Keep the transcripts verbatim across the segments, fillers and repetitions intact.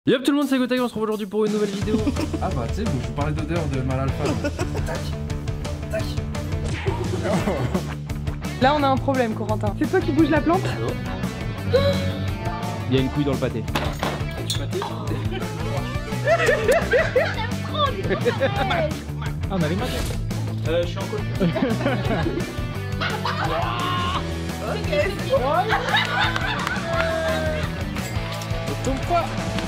Yop tout le monde, c'est Gotaga, on se retrouve aujourd'hui pour une nouvelle vidéo. Ah bah tu sais, je vous parlais d'odeur de mal alpha. Tac, tac. Là on a un problème, Corentin. C'est toi qui bouge la plante? Il y a une couille dans le pâté. Du pâté? Ah on a les mains. Euh je suis en col. Tombe pas.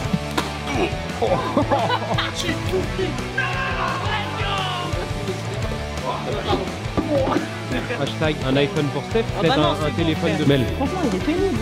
Hashtag un iPhone pour Steph, Ah faites bah non, un, un c'est téléphone bon, de Mel. Franchement il est pénible.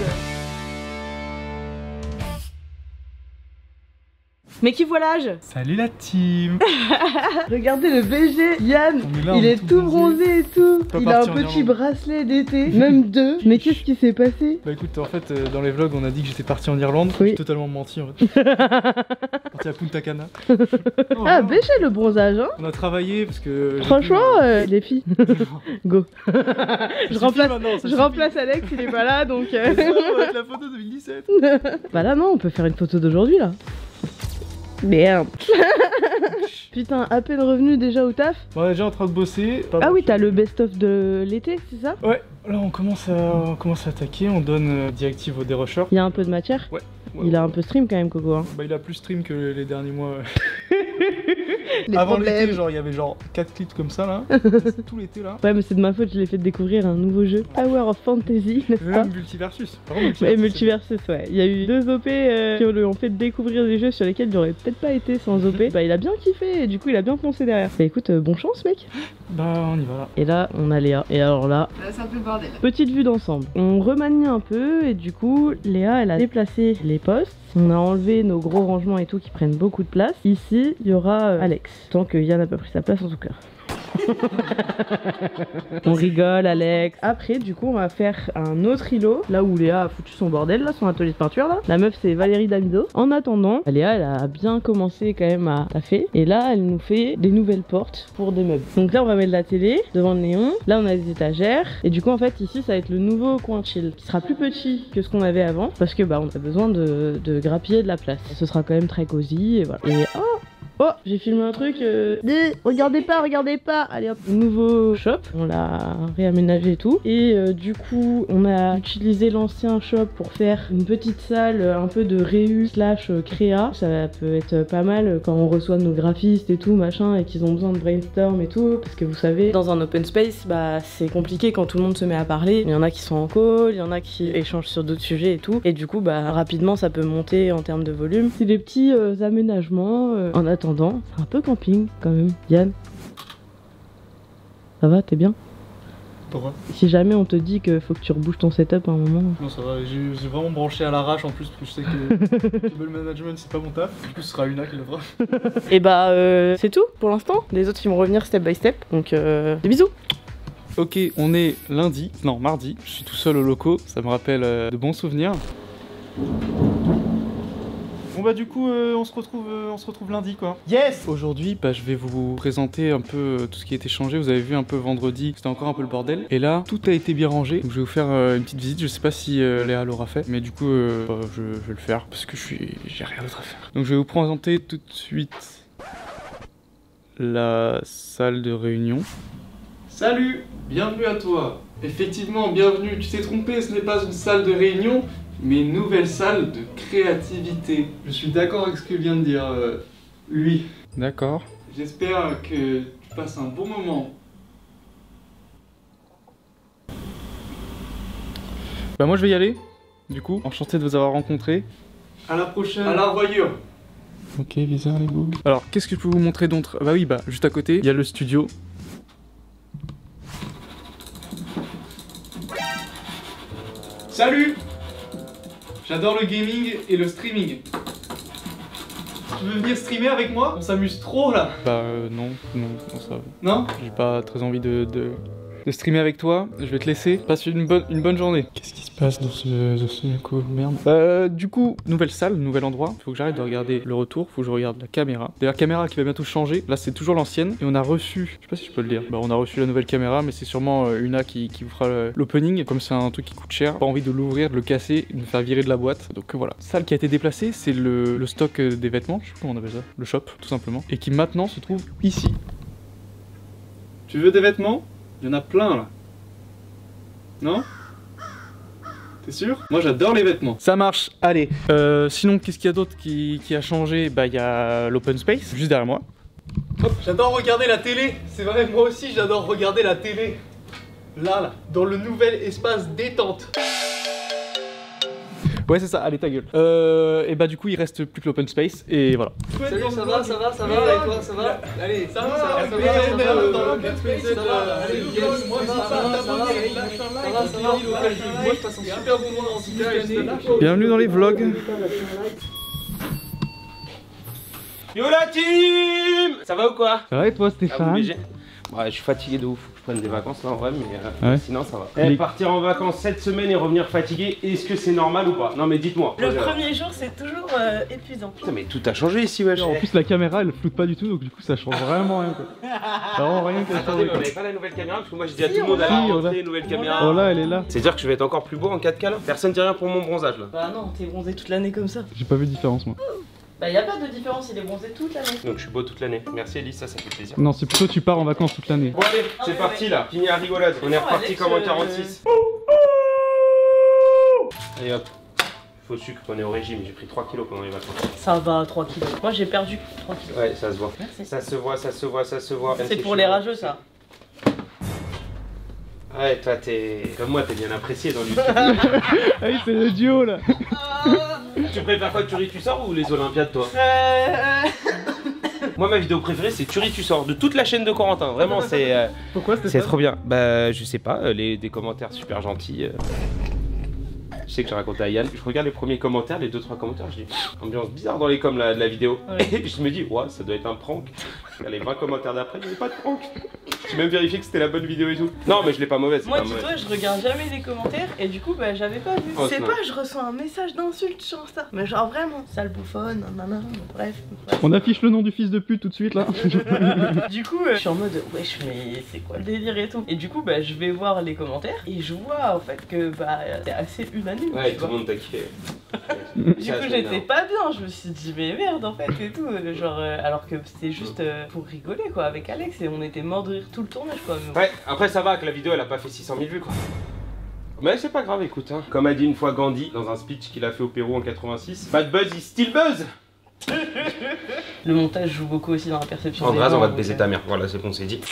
Mais qui voit l'âge? Salut la team. Regardez le B G, Yann, Là, il est est tout bronzé et tout. Pas Il a un parti en petit Irlande. bracelet d'été, même deux. Mais qu'est-ce qui s'est passé? Bah écoute, en fait, euh, dans les vlogs, on a dit que j'étais parti en Irlande. Oui. J'ai totalement menti en fait. Parti à Punta Cana. Oh, Ah, non. B G le bronzage, hein. On a travaillé parce que. j'ai Franchement, pu, euh, les filles, go. Ça je suffit remplace, maintenant, ça je suffit. remplace Alex, il est pas là donc. euh. Ça, on va mettre la photo deux mille dix-sept. Bah là non, on peut faire une photo d'aujourd'hui là. Merde. Putain, à peine revenu déjà au taf. Bon, on est déjà en train de bosser. Pas Ah bon. oui, t'as le best-of de l'été, c'est ça? Ouais, là on commence à, on commence à attaquer, on donne euh, directive au dérocheur. Il y a un peu de matière. Ouais. ouais, Il ouais. a un peu stream quand même, Coco. Hein. Bah il a plus stream que les derniers mois. ouais. Les Avant problèmes. l'été, genre il y avait genre quatre clips comme ça là. C'était tout l'été là. Ouais, mais c'est de ma faute, je l'ai fait découvrir un nouveau jeu. Tower of Fantasy, n'est-ce pas? Même Multiversus. Par contre, Ouais, Multiversus, Multiversus, ouais. Il y a eu deux O P euh, qui lui ont fait découvrir des jeux sur lesquels il aurait peut-être pas été sans O P. Bah, il a bien kiffé et du coup, il a bien foncé derrière. Bah, écoute, euh, bon chance, mec. c'est- Bah on y va là. Et là, on a Léa. Et alors là, Là, c'est un peu le bordel. petite vue d'ensemble. On remanie un peu et du coup, Léa, elle a déplacé les postes. On a enlevé nos gros rangements et tout qui prennent beaucoup de place. Ici, il y aura euh, Alex. Tant que Yann n'a pas pris sa place en tout cas. On rigole, Alex. Après, du coup, on va faire un autre îlot, là où Léa a foutu son bordel, là, son atelier de peinture, là. La meuf, c'est Valérie Damido. En attendant, Léa, elle a bien commencé quand même à taffer. Et là, elle nous fait des nouvelles portes pour des meubles. Donc là, on va mettre la télé devant le néon. Là, on a des étagères. Et du coup, en fait, ici, ça va être le nouveau coin chill, qui sera plus petit que ce qu'on avait avant, parce que bah, on a besoin de, de grappiller de la place. Ce sera quand même très cosy, et voilà. Et oh! Oh, j'ai filmé un truc. Euh... eh, regardez pas, regardez pas. Allez hop, nouveau shop. On l'a réaménagé et tout. Et euh, du coup, on a utilisé l'ancien shop pour faire une petite salle, un peu de réu slash créa. Ça peut être pas mal quand on reçoit nos graphistes et tout machin et qu'ils ont besoin de brainstorm et tout. Parce que vous savez, dans un open space, bah c'est compliqué quand tout le monde se met à parler. Il y en a qui sont en call, il y en a qui échangent sur d'autres sujets et tout. Et du coup, bah rapidement, ça peut monter en termes de volume. C'est des petits euh, aménagements euh, en attendant. C'est un peu camping quand même. Yann, ça va, t'es bien? Pourquoi? Si jamais on te dit que faut que tu rebouges ton setup à un moment. Non ça va, j'ai j'ai vraiment branché à l'arrache en plus parce que je sais que cable management c'est pas mon taf. Du coup ce sera Una qui le fera. Et bah euh, c'est tout pour l'instant. Les autres ils vont revenir step by step. Donc euh, des bisous. Ok, on est lundi, non mardi, je suis tout seul au locaux, ça me rappelle euh, de bons souvenirs. Bon bah du coup euh, on se retrouve euh, on se retrouve lundi quoi. Yes. Aujourd'hui bah je vais vous présenter un peu euh, tout ce qui a été changé. Vous avez vu un peu vendredi, c'était encore un peu le bordel. Et là tout a été bien rangé. Donc je vais vous faire euh, une petite visite. Je sais pas si euh, Léa l'aura fait, mais du coup euh, bah, je, je vais le faire parce que je suis j'ai rien d'autre à faire. Donc je vais vous présenter tout de suite la salle de réunion. Salut, bienvenue à toi. Effectivement, bienvenue. Tu t'es trompé, ce n'est pas une salle de réunion, mais une nouvelle salle de créativité. Je suis d'accord avec ce que vient de dire euh, lui. D'accord. J'espère que tu passes un bon moment. Bah moi je vais y aller. Du coup, enchanté de vous avoir rencontré. À la prochaine. À la revoyure. Ok, bizarre les bougs. Alors, qu'est-ce que je peux vous montrer d'autre? Bah oui, bah juste à côté, il y a le studio. Salut! J'adore le gaming et le streaming. Tu veux venir streamer avec moi? On s'amuse trop là. Bah euh, non, non, non ça. Non? J'ai pas très envie de, de de streamer avec toi. Je vais te laisser. Passe une bonne, une bonne journée. Qu'est-ce qui se passe dans ce, dans ce coup merde. Euh, du coup, nouvelle salle, nouvel endroit. Faut que j'arrête de regarder le retour. Faut que je regarde la caméra. D'ailleurs, caméra qui va bientôt changer. Là, c'est toujours l'ancienne. Et on a reçu, je sais pas si je peux le dire. Bah, on a reçu la nouvelle caméra, mais c'est sûrement euh, Una qui, qui vous fera l'opening. Comme c'est un truc qui coûte cher, pas envie de l'ouvrir, de le casser, de me faire virer de la boîte. Donc euh, voilà. Salle qui a été déplacée, c'est le, le stock des vêtements. Je sais pas comment on appelle ça. Le shop, tout simplement. Et qui maintenant se trouve ici. Tu veux des vêtements? Il y en a plein là. Non? T'es sûr? Moi j'adore les vêtements. Ça marche, allez. Euh, sinon, qu'est-ce qu'il y a d'autre qui, qui a changé? Bah, il y a l'open space, juste derrière moi. Hop, j'adore regarder la télé. C'est vrai, moi aussi j'adore regarder la télé. Là, là, dans le nouvel espace détente. Ouais, c'est ça, allez ta gueule. Euh, et bah du coup il reste plus que l'open space et voilà. Salut, ça va, ça va, ça va, et toi, ça va? Allez, ça va, ça va, ça va, dans l'open space, ça va, allez, moi ça va, ça va, ça va, ça va, moi je passe un super bon moment en tout cas. Bienvenue dans les vlogs. Yo la team! Ça va ou quoi? Ça va et toi Stéphane? Ouais, je suis fatigué de ouf, faut que je prenne des vacances là en vrai, mais euh, ouais. Sinon ça va. Eh, partir en vacances cette semaine et revenir fatigué, est-ce que c'est normal ou pas? Non mais dites-moi. Le premier jour c'est toujours euh, épuisant. Putain mais tout a changé ici wesh. En plus la caméra elle floute pas du tout donc du coup ça change vraiment rien quoi. Vraiment rien que ça. Attendez, mais on avait pas la nouvelle caméra parce que moi j'ai dit à tout le monde d'aller rentrer une nouvelle caméra. Oh là elle est là. C'est dire que je vais être encore plus beau en quatre K là. Personne dit rien pour mon bronzage là. Bah non, t'es bronzé toute l'année comme ça. J'ai pas vu de différence moi. Bah y a pas de différence, il est bronzé toute l'année. Donc je suis beau toute l'année. Merci Elise, ça ça fait plaisir. Non c'est plutôt tu pars en vacances toute l'année. Bon allez, c'est parti là. Fini la rigolade. On est reparti comme en quarante-six. Allez hop. Faut sucre, on est au régime. J'ai pris trois kilos pendant les vacances. Ça va, trois kilos. Moi j'ai perdu trois kilos. Ouais, ça se voit. Merci. Ça se voit, ça se voit, ça se voit. C'est pour les rageux ça. Ouais, toi t'es comme moi, t'es bien apprécié dans l'ultra. Ah oui, c'est le duo là. Tu préfères quoi, Turi tu sors ou les Olympiades toi? Euh... Moi ma vidéo préférée c'est Turi tu sors de toute la chaîne de Corentin. Vraiment c'est. Euh, Pourquoi c'était c'est trop bien. Bah je sais pas, les, des commentaires super gentils. Euh... Je sais que j'ai raconté à Yann. Je regarde les premiers commentaires, les deux trois commentaires, je dis ambiance bizarre dans les coms là, de la vidéo. Ouais. Et je me dis ouais ça doit être un prank. Les vingt commentaires d'après, il n'y avait pas de prank. J'ai même vérifié que c'était la bonne vidéo et tout. Non mais je l'ai pas mauvaise. Moi pas dis-toi, mauvaise. je regarde jamais les commentaires et du coup bah j'avais pas vu. Oh, c'est non. pas, je reçois un message d'insulte sur Insta. Mais genre vraiment, sale bouffonne, nanana, bref. bref. On affiche le nom du fils de pute tout de suite là. Du coup, euh, je suis en mode wesh mais c'est quoi le délire et tout. Et du coup bah je vais voir les commentaires et je vois en fait que bah c'est assez unanime. Ouais, tu tout le vois. monde t'a kiffé. Du coup j'étais pas bien, je me suis dit mais merde en fait et tout, genre euh, alors que c'était juste euh, pour rigoler quoi avec Alex et on était mort de rire tout le tournage quoi. Mais... Ouais, après ça va que la vidéo elle a pas fait six cent mille vues quoi. Mais c'est pas grave, écoute hein. Comme a dit une fois Gandhi dans un speech qu'il a fait au Pérou en quatre-vingt-six, Bad Buzz is still buzz. Le montage joue beaucoup aussi dans la perception. En des vrai gens, on va te donc, baiser euh, ta mère, voilà c'est bon c'est dit.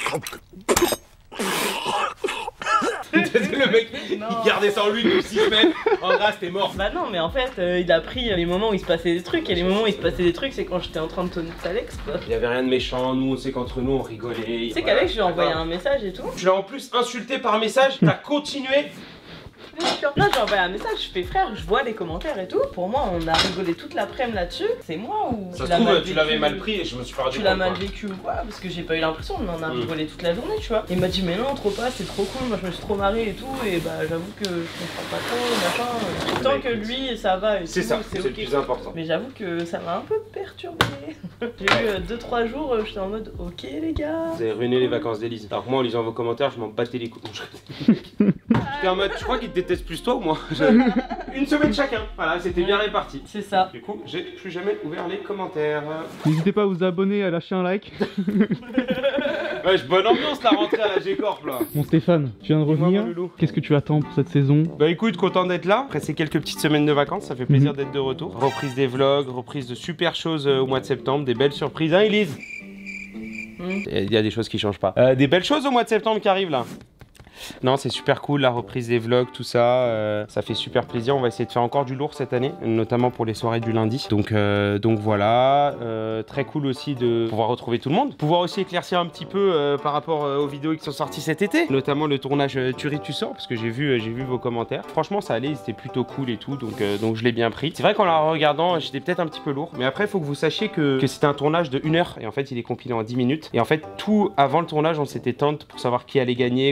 Le mec, Non. il gardait ça en lui depuis six semaines. En grâce, t'es mort. Bah non, mais en fait, euh, il a pris les moments où il se passait des trucs, et les moments où il se passait des trucs, c'est quand j'étais en train de tonner Alex, quoi. Il y avait rien de méchant, nous on sait qu'entre nous on rigolait. Tu sais qu'Alex, je lui ai envoyé un message et tout. Tu l'as en plus insulté par message, t'as continué. Là, j'ai envoyé un message, je fais frère, je vois les commentaires et tout. Pour moi, on a rigolé toute l'après-midi là-dessus. C'est moi ou Ça tu se l'as trouve, mal tu l'avais vécu mal pris et je me suis pas rendu Tu compte. l'as mal quoi. vécu ou quoi? Parce que j'ai pas eu l'impression, on en a Mm. rigolé toute la journée, tu vois. Il m'a dit, mais non, trop pas, c'est trop cool, moi je me suis trop marré et tout. Et bah, j'avoue que je comprends pas trop, machin. Tant que lui, ça va et C'est tout, ça, c'est le ok. plus important. Mais j'avoue que ça m'a un peu perturbé. J'ai eu deux trois jours, euh, j'étais en mode ok les gars. Vous avez ruiné les vacances d'Élise. Alors que moi en lisant vos commentaires, je m'en battais les couilles. J'étais en mode, je crois qu'ils te détestent plus toi ou moi. Une semaine chacun, voilà, c'était bien réparti. C'est ça. Du coup, j'ai plus jamais ouvert les commentaires. N'hésitez pas à vous abonner, à lâcher un like. Ouais, bonne ambiance la rentrée à la G-Corp là. Bon Stéphane, tu viens de Dis-moi, revenir. mon loulou. Qu'est-ce que tu attends pour cette saison? Bah écoute, content d'être là. Après ces quelques petites semaines de vacances, ça fait plaisir Mhm. d'être de retour. Reprise des vlogs, reprise de super choses euh, au mois de septembre, des belles surprises. Hein Elise? Mm. Il y a des choses qui changent pas. Euh, des belles choses au mois de septembre qui arrivent là. Non, c'est super cool, la reprise des vlogs, tout ça, euh, ça fait super plaisir. On va essayer de faire encore du lourd cette année, notamment pour les soirées du lundi. Donc, euh, donc voilà, euh, très cool aussi de pouvoir retrouver tout le monde. Pouvoir aussi éclaircir un petit peu euh, par rapport euh, aux vidéos qui sont sorties cet été, notamment le tournage euh, Turi tu sors, parce que j'ai vu, euh, j'ai vu vos commentaires. Franchement, ça allait, c'était plutôt cool et tout, donc, euh, donc je l'ai bien pris. C'est vrai qu'en la regardant, j'étais peut-être un petit peu lourd, mais après, il faut que vous sachiez que, que c'était un tournage de une heure, et en fait, il est compilé en dix minutes. Et en fait, tout avant le tournage, on s'était tente pour savoir qui allait gagner, qu'on allait travailler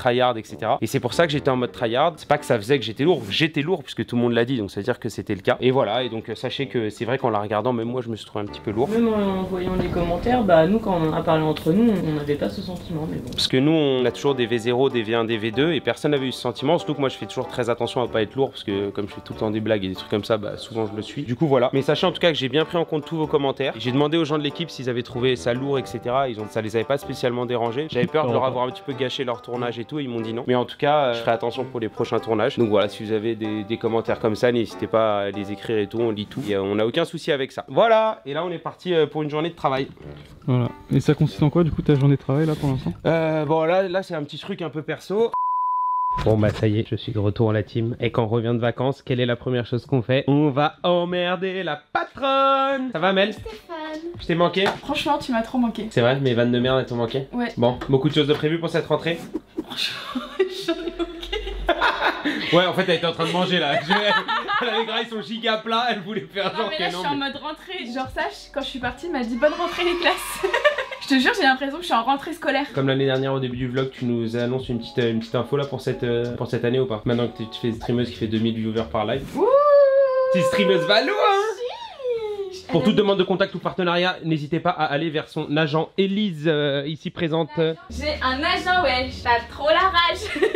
tryhard, et cetera. Et c'est pour ça que j'étais en mode tryhard. C'est pas que ça faisait que j'étais lourd, j'étais lourd puisque tout le monde l'a dit, donc ça veut dire que c'était le cas. Et voilà, et donc sachez que c'est vrai qu'en la regardant, même moi je me suis trouvé un petit peu lourd. Même en voyant les commentaires, bah nous quand on en a parlé entre nous, on n'avait pas ce sentiment, mais bon. Parce que nous on a toujours des V zéro, des V un, des V deux et personne n'avait eu ce sentiment. Surtout que moi je fais toujours très attention à pas être lourd parce que comme je fais tout le temps des blagues et des trucs comme ça, bah souvent je le suis. Du coup voilà. Mais sachez en tout cas que j'ai bien pris en compte tous vos commentaires. J'ai demandé aux gens de l'équipe s'ils avaient trouvé ça lourd, et cetera. Ils ont, ça les avait pas spécialement dérangés. J'avais peur de leur avoir un petit peu gâché leur tournage et tout. Et ils m'ont dit non. Mais en tout cas, je ferai attention pour les prochains tournages. Donc voilà, si vous avez des, des commentaires comme ça, n'hésitez pas à les écrire et tout. On lit tout. Et euh, on n'a aucun souci avec ça. Voilà. Et là, on est parti euh, pour une journée de travail. Voilà. Et ça consiste en quoi du coup ta journée de travail là pour l'instant? Euh, bon là, là c'est un petit truc un peu perso. Bon bah ça y est, je suis de retour à la team. Et quand on revient de vacances, quelle est la première chose qu'on fait? On va emmerder la patronne. Ça va Mel? Stéphane. Je t'ai manqué? Franchement, tu m'as trop manqué. C'est vrai, mes vannes de merde elles t'ont manqué? Ouais. Bon, beaucoup de choses de prévues pour cette rentrée? Franchement, j'en ai manqué. Ouais, en fait elle était en train de manger là. Je... les gras ils sont giga plats, elle voulait faire genre Non mais là que je non, suis en mais... mode rentrée. Genre sache, quand je suis partie, il m'a dit bonne rentrée les classes. Je te jure, j'ai l'impression que je suis en rentrée scolaire. Comme l'année dernière au début du vlog, tu nous annonces une petite, une petite info là pour cette, euh, pour cette année ou pas? Maintenant que tu fais streameuse qui fait deux mille viewers par live. Ouh. C'est streameuse Valou hein. Pour Elle toute a- demande de contact ou partenariat, n'hésitez pas à aller vers son agent Elise, euh, ici présente. J'ai un agent, ouais, t'as trop la rage.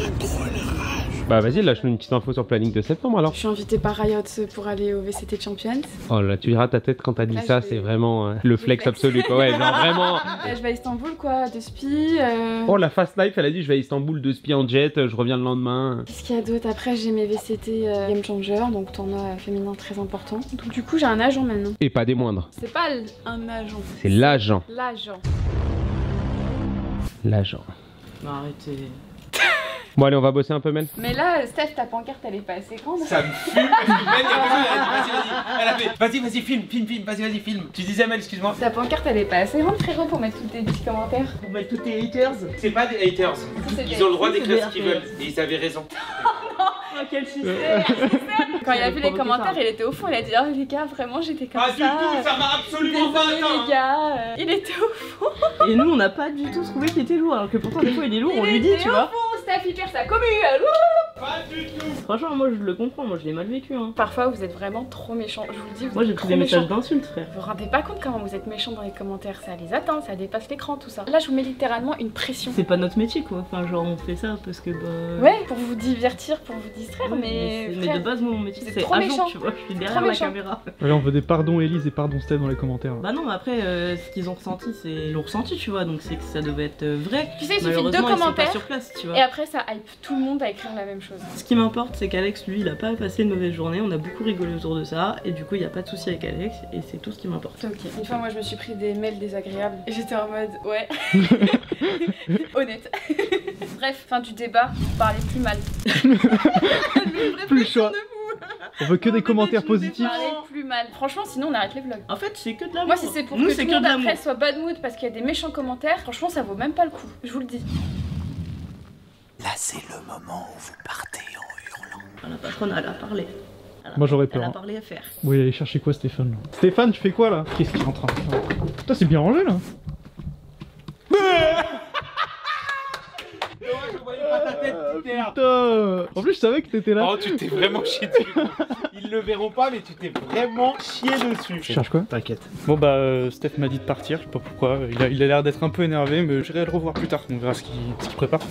Bah vas-y, lâche-nous une petite info sur le planning de septembre alors. Je suis invitée par Riot pour aller au V C T Champions. Oh là, tu verras ta tête quand t'as dit Là, ça, je vais- c'est vraiment euh, le flex flex. absolu quoi. Ouais, genre vraiment. Euh, je vais à Istanbul quoi, de spi. Euh... Oh la fast life, elle a dit je vais à Istanbul de spi en jet, je reviens le lendemain. Qu'est-ce qu'il y a d'autre? Après j'ai mes V C T euh, Game Changer, donc tournoi féminin très important. Donc du coup j'ai un agent maintenant. Et pas des moindres. C'est pas l- un agent. C'est l'agent. L'agent. L'agent. Bah arrêtez. Bon allez, on va bosser un peu Mel. Mais là, Steph, ta pancarte elle est pas assez grande. Ça me fume parce que Mel, il y a besoin, elle a dit vas-y, vas-y. Elle a fait vas-y, vas-y, filme, filme, filme, vas-y, vas-y, filme. Tu disais Mel, excuse-moi. Ta pancarte elle est pas assez grande frérot pour mettre tous tes petits commentaires. Pour mettre tous tes haters. C'est pas des haters. Ils ont le droit d'écrire ce qu'ils veulent. Et ils avaient raison. Oh quel système. Quand il a vu les provoqué commentaires, ça. il était au fond, il a dit oh les gars vraiment j'étais comme Pas ça. du tout, ça m'a absolument pas Désolé atteint. les gars, euh, il était au fond. Et nous on n'a pas du tout trouvé qu'il était lourd, alors que pourtant des fois il est lourd, on Il lui dit était tu au vois. fond, Steph hyper sa commu. euh, Pas du tout. Franchement moi je le comprends, moi je l'ai mal vécu hein. Parfois vous êtes vraiment trop méchants, je vous le dis. Vous Moi j'ai êtes pris trop des messages méchants. d'insultes frère. Vous vous rendez pas compte comment vous êtes méchants dans les commentaires, ça les atteint, ça dépasse l'écran tout ça. Là je vous mets littéralement une pression. C'est pas notre métier quoi, enfin genre on fait ça parce que bah... Ouais, pour vous divertir, pour vous distraire, Ouais, mais, c'est- mais frère, de base moi mon métier vous êtes c'est trop agent méchant. tu vois, je suis derrière Trop la méchant. caméra. Allez, on veut des pardons Elise et pardon Steph dans les commentaires. Bah non mais après euh, ce qu'ils ont ressenti c'est... Ils l'ont ressenti tu vois, donc c'est que ça devait être euh, vrai. Tu sais, il suffit de deux Malheureusement, ils sont pas commentaires sur place tu vois. et après ça hype tout le monde à écrire la même chose. Ce qui m'importe c'est qu'Alex lui il a pas passé une mauvaise journée, on a beaucoup rigolé autour de ça et du coup il y a pas de souci avec Alex et c'est tout ce qui m'importe. Ok. Une fois, moi, je me suis pris des mails désagréables et j'étais en mode ouais. Honnête. Bref, fin du débat, vous parlez plus mal. Plus choix. On veut que des commentaires Vous positifs. parlez plus mal. Franchement, sinon on arrête les vlogs. En fait c'est que de l'amour. Moi, si c'est pour Nous que c'est tout que le de monde l'amour. après soit bad mood parce qu'il y a des méchants commentaires, franchement, ça vaut même pas le coup. Je vous le dis. Là, c'est le moment où vous partez en hurlant. Ah, la patronne elle a parlé. Elle a- Moi, j'aurais peur, Elle a hein. parlé à faire. Bon, il allait chercher quoi Stéphane là? Stéphane, tu fais quoi là? Qu'est-ce qu'il est en train de faire? Putain, c'est bien rangé là. Je voyais pas ta tête, Peter. Putain. En plus, je savais que t'étais là. Oh, tu t'es vraiment chié dessus. Ils le verront pas, mais tu t'es vraiment chié dessus. Tu cherches quoi? T'inquiète. Bon bah euh, Steph m'a dit de partir, je sais pas pourquoi, il a il a l'air d'être un peu énervé mais j'irai le revoir plus tard, on verra ce qu'il ce qu'il prépare.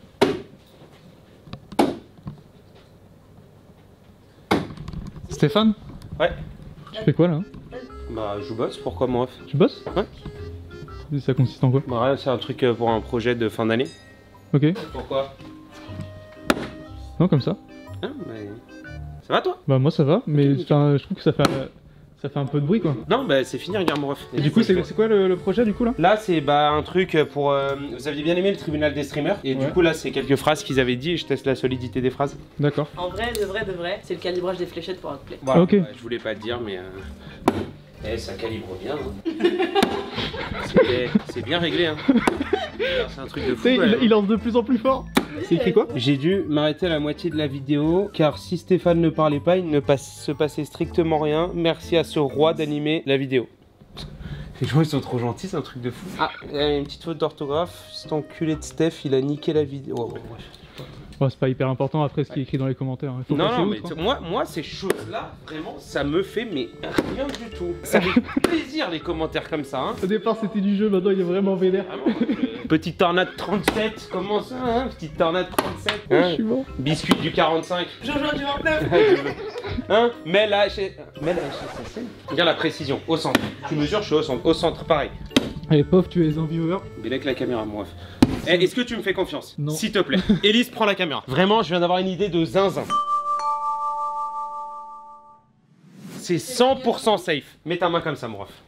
Stéphane? Ouais. Tu fais quoi là? Bah, je bosse, pourquoi moi? Tu bosses? Ouais. Et ça consiste en quoi? Bah, rien, c'est un truc euh, pour un projet de fin d'année. Ok. Pourquoi? Non comme ça. Hein, mais... Ça va toi? Bah moi ça va, mais nickel. enfin, je trouve que ça fait, ça fait un peu de bruit quoi. Non, bah c'est fini, regarde mon ref. Et du coup c'est c'est quoi le, le projet du coup là? Là, c'est bah, un truc pour. euh, vous aviez bien aimé le tribunal des streamers. Et du Ouais. coup, là, c'est quelques phrases qu'ils avaient dit et je teste la solidité des phrases. D'accord. En vrai, de vrai, de vrai, c'est le calibrage des fléchettes pour outplay. Voilà. Ok. Ouais, je voulais pas te dire, mais. Euh... Eh, ça calibre bien. Hein. C'est c'est bien réglé. Hein. C'est un truc de Tu fou. sais, quand il, même. il lance de plus en plus fort. C'est écrit quoi? J'ai dû m'arrêter à la moitié de la vidéo car si Stéphane ne parlait pas, il ne passe- se passait strictement rien. Merci à ce roi d'animer la vidéo. Les gens ils sont trop gentils, c'est un truc de fou. Ah, il y a une petite faute d'orthographe. Cet enculé de Steph, il a niqué la vidéo. Oh, ouais. Oh, c'est pas hyper important après ce qui est écrit dans les commentaires. Faut non, non, outre, mais hein. moi, moi, ces choses-là, vraiment, ça me fait mais rien du tout. Ça fait plaisir les commentaires comme ça. Hein. Au départ, c'était du jeu, maintenant il est vraiment vénère. Vraiment, je... Petite tornade trente-sept, comment ça, hein? Petite tornade trente-sept. Hein, je suis bon. Biscuit du quarante-cinq. Jojo du vingt-neuf. Hein? Mais là, mais là, regarde la précision, au centre. Tu mesures, je suis au centre, au centre, pareil. Allez, pauvre, tu es un viewer. Mais avec la caméra, mon ref. Eh, est-ce que tu me fais confiance? Non. S'il te plaît. Élise, prends la caméra. Vraiment, je viens d'avoir une idée de zinzin. C'est cent pour cent safe. Mets ta main comme ça, mon ref.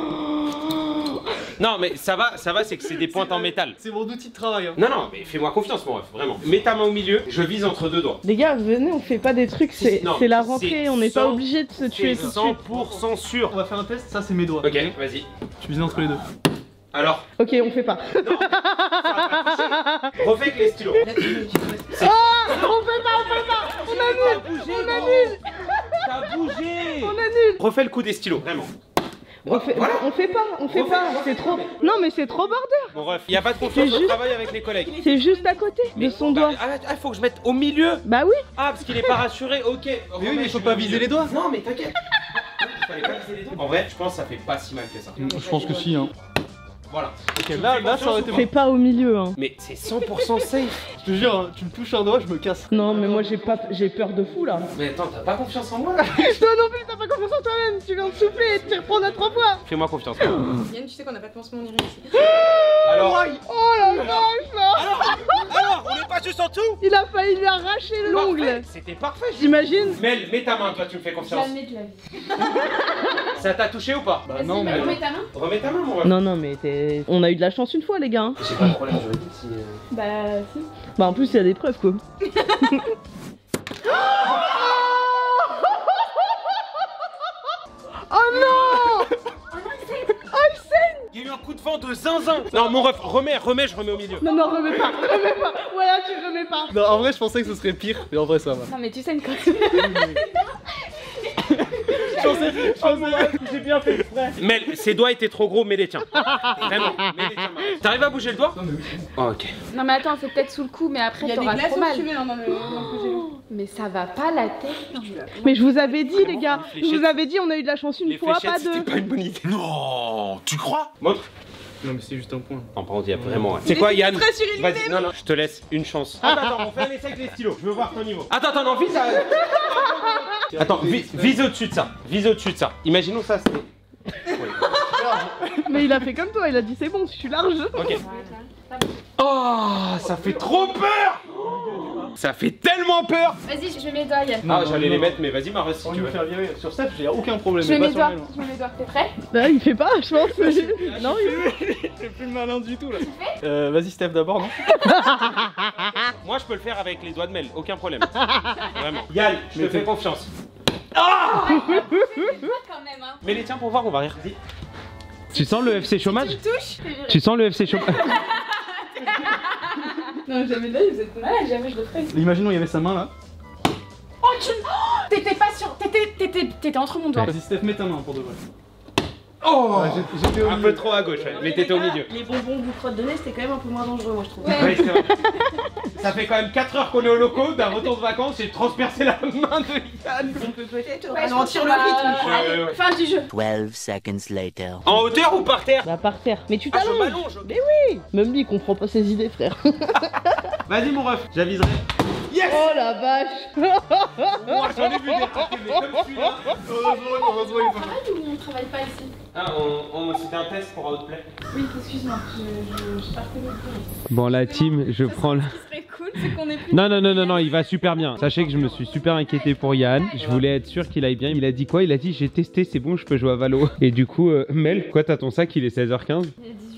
Non, mais ça va, ça va, c'est que c'est des pointes en métal. C'est mon outil de travail. Hein. Non, non, mais fais-moi confiance, mon ref, vraiment. Mets ta main au milieu, je vise entre deux doigts. Les gars, venez, on fait pas des trucs, c'est Non, c'est la c'est rentrée, on n'est pas cent obligé de se tuer C'est tout de cent suite. pour cent sûr. On va faire un test, ça c'est mes doigts. Ok, vas-y. Tu vises entre les deux. Alors, Ok, on fait pas. refais avec les stylos. Ah, on fait pas, on fait pas. On annule, on annule, T'as bougé. on annule. Refais le coup des stylos, vraiment. On fait, Voilà. on fait pas, on fait Refais, pas. refais. C'est trop. Non, mais c'est trop border. Mon ref, y a pas de confiance C'est au juste- travail avec les collègues. C'est juste à côté de son Bah, doigt. Ah, ah, faut que je mette au milieu. Bah oui. Ah, parce qu'il est pas rassuré, ok. Mais oui, mais il faut pas viser les doigts. Non, mais t'inquiète. Il fallait pas viser les doigts. En vrai, je pense que ça fait pas si mal que ça. Je pense que si, hein. Voilà. Ok, là, là, ça aurait été Fais bon. pas au milieu, hein. Mais c'est cent pour cent safe. Je te jure, hein, tu me touches un doigt, je me casse. Non, mais moi j'ai pas, j'ai peur de fou là. Mais attends, t'as pas confiance en moi? Toi non plus, t'as pas confiance en toi-même. Tu viens de souffler et de t'y reprendre à trois fois. Fais-moi confiance. Yann, tu sais qu'on n'a pas de pansement ni rien ici. Alors, Oh la vache là. alors, on est pas juste en tout. Il a failli lui arracher l'ongle. Parfait, c'était parfait. T'imagines? Mel, mets ta main, toi, tu me fais confiance. Jamais de la vie. Ça t'a touché ou pas? Bah Vas-y, non, bah, mais. remets ta main. Remets ta main, mon ref. Non, non, mais t'es... on a eu de la chance une fois, les gars. hein. J'ai pas de problème juridique si. euh, Bah, si. Bah, en plus, il y a des preuves, quoi. Oh non! Il y a eu un coup de vent de zinzin. Non, mon ref, remets, remets, je remets au milieu. Non, non, remets pas, remets pas. Voilà, tu remets pas. Non, en vrai, je pensais que ce serait pire, mais en vrai, ça va. Non, mais tu saignes quand Je pensais, je pensais, j'ai bien fait exprès. Mel, ses doigts étaient trop gros, mets les tiens. Vraiment, mets les tiens. Marie. T'arrives à bouger le doigt? Oh, ok. Non, mais attends, c'est peut-être sous le cou, mais après, t'auras trop mal. dans le Mais ça va pas la tête. Mais je vous avais dit, les gars. les Je vous fléchettes- avais dit, on a eu de la chance une Les fois, fléchettes, pas c'était deux. pas une bonne idée. Non, tu crois? Montre. Non, mais c'est juste un point. Non, par contre, il y a vraiment. Ouais. C'est quoi, Yann? Vas-y, non, non, je te laisse une chance. Attends, attends, on fait un essai avec les stylos. Je veux voir ton niveau. Attends, attends, non, vise. à- Attends, vi- vise au-dessus de ça. Vise au-dessus de ça. Imaginons ça, c'était. Mais il a fait comme toi, il a dit c'est bon, je suis large. Ok. Oh, ça fait trop peur. Ça fait tellement peur. Vas-y, je mets mes doigts, Yann. Ah, non, j'allais les non. mettre, mais vas-y, Marie, si On tu va me veux. faire virer sur Steph, j'ai aucun problème. Je mets mais mes pas doigts. sur Je mets mes doigts. T'es prêt? Bah, il fait pas, je pense. Non, il C'est plus le malin du tout là. Euh, vas-y, Steph d'abord, non? Moi, je peux le faire avec les doigts de Mel, aucun problème. Vraiment. Yann, je te Mais fais t'es- confiance. Quand même, hein. Mets les tiens pour voir, on va rire. Tu sens le F C chômage? Tu sens le F C chômage? Non, jamais de la vie, vous êtes malade, jamais je le ferai. Imaginons, il y avait sa main là. Oh, tu. Oh, t'étais pas sûr. T'étais, t'étais, t'étais entre mon doigt. Vas-y, Steph, mets ta main pour de vrai. Oh, Ouais, j'ai- j'étais au un milieu. peu trop à gauche, ouais. mais t'étais au milieu. Les bonbons vous crottes de nez, c'était quand même un peu moins dangereux, moi je trouve. Ouais. Ouais, c'est vrai. Ça fait quand même quatre heures qu'on est au locaux, d'un retour de vacances, j'ai transpercé la main de Yann. On peut peut-être Ouais, je ralentir pense le qu'on va- rythme. Ouais, Allez, ouais, ouais. fin du jeu. twelve seconds later. En hauteur ou par terre? Bah, par terre. Mais tu Ah, je t'allonges. m'allonge. Mais oui. Même lui, il comprend pas ses idées, frère. Vas-y, mon ref, j'aviserai. Yes. Oh la vache. Moi, j'en ai vu des trucs, mais comme celui-là. Heureusement, heureusement, il est pas Travaille ou on travaille pas ici? Ah, on, on- c'était un test pour Outplay. Oui, excuse-moi, je, je, je partais le Bon, la team, je prends la. Ce qui serait cool, c'est qu'on ait plus. Non, non, non, non, non, il va super bien. Sachez que je me suis super inquiété pour Yann. Je voulais être sûr qu'il aille bien. Il a dit quoi? Il a dit j'ai testé, c'est bon, je peux jouer à Valo. Et du coup, euh, Mel, quoi, t'as ton sac, il est seize heures quinze?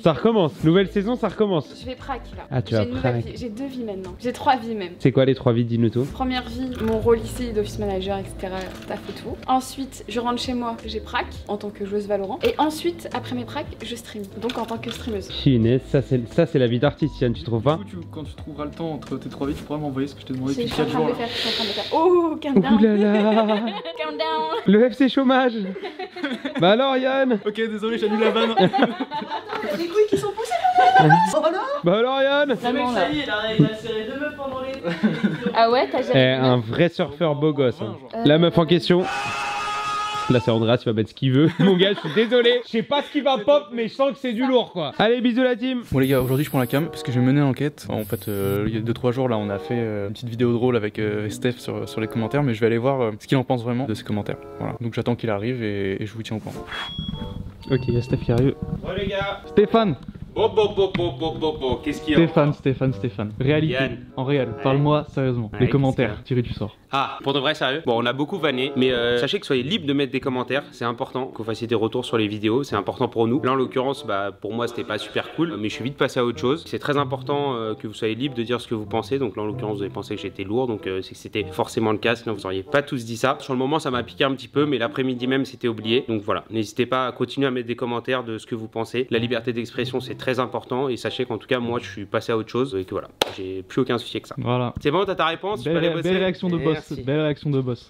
Ça recommence. Nouvelle saison, ça recommence. Je vais prac là. Ah, tu J'ai vas une nouvelle prac. vie. J'ai deux vies maintenant. J'ai trois vies même. C'est quoi les trois vies, dis-nous tout. Première vie, mon rôle ici d'office manager, et cetera. T'as fait tout. Ensuite, je rentre chez moi, j'ai prac en tant que joueuse Valorant. Et ensuite, après mes prac, je stream. Donc en tant que streameuse. Finesse, ça c'est ça c'est la vie d'artiste, Yann, tu trouves pas? Du coup, tu- quand tu trouveras le temps entre tes trois vies, tu pourras m'envoyer ce que je t'ai demandé Je depuis suis en quatre train de jours. le faire, je suis en train de le faire. Oh, calm down. Ouh là là. Calm down. Le F C chômage. Bah alors Yann. Ok, désolé, j'annule la vanne. Les couilles qui sont poussées. Bah alors Yann. Vraiment là. Il a, il a serré deux meufs pendant les. Ah ouais, t'as Eh, jamais. un vrai surfeur beau gosse. hein. La meuf en question. Là c'est Andreas, il va mettre ce qu'il veut. Mon gars, je suis désolé. Je sais pas ce qui va pop, mais je sens que c'est du lourd quoi. Allez, bisous la team. Bon les gars, aujourd'hui je prends la cam parce que je vais mener l'enquête. En fait, euh, il y a deux trois jours là, on a fait euh, une petite vidéo drôle avec euh, Steph sur, sur les commentaires, mais je vais aller voir euh, ce qu'il en pense vraiment de ces commentaires. Voilà. Donc j'attends qu'il arrive et, et je vous tiens au courant. Ok, il y a Steph qui arrive. Bon les gars. Stéphane, Bon, bon, bon, bon, bon, bon, bon. Qu'est-ce qu'il y a? Stéphane, Stéphane, Stéphane. Réalité, Yann. en réel. Parle-moi sérieusement. Ouais, les qu'est-ce commentaires, qu'il y a tirez du sort. Ah, pour de vrai, sérieux? Bon, on a beaucoup vanné, mais euh, sachez que soyez libre de mettre des commentaires, c'est important, que vous fassiez des retours sur les vidéos, c'est important pour nous. Là, en l'occurrence, bah, pour moi, c'était pas super cool, mais je suis vite passé à autre chose. C'est très important euh, que vous soyez libre de dire ce que vous pensez, donc là, en l'occurrence, vous avez pensé que j'étais lourd, donc euh, c'est que c'était forcément le cas, sinon vous auriez pas tous dit ça. Sur le moment, ça m'a piqué un petit peu, mais l'après-midi même, c'était oublié. Donc voilà, n'hésitez pas à continuer à mettre des commentaires de ce que vous pensez. La liberté d'expression, c'est très important, et sachez qu'en tout cas, moi, je suis passé à autre chose, et que voilà, j'ai plus aucun souci avec ça. Voilà. C'est bon, t'as ta réponse? Je peux aller Belle, bosser belle réaction de boss. Merci. Belle réaction de boss.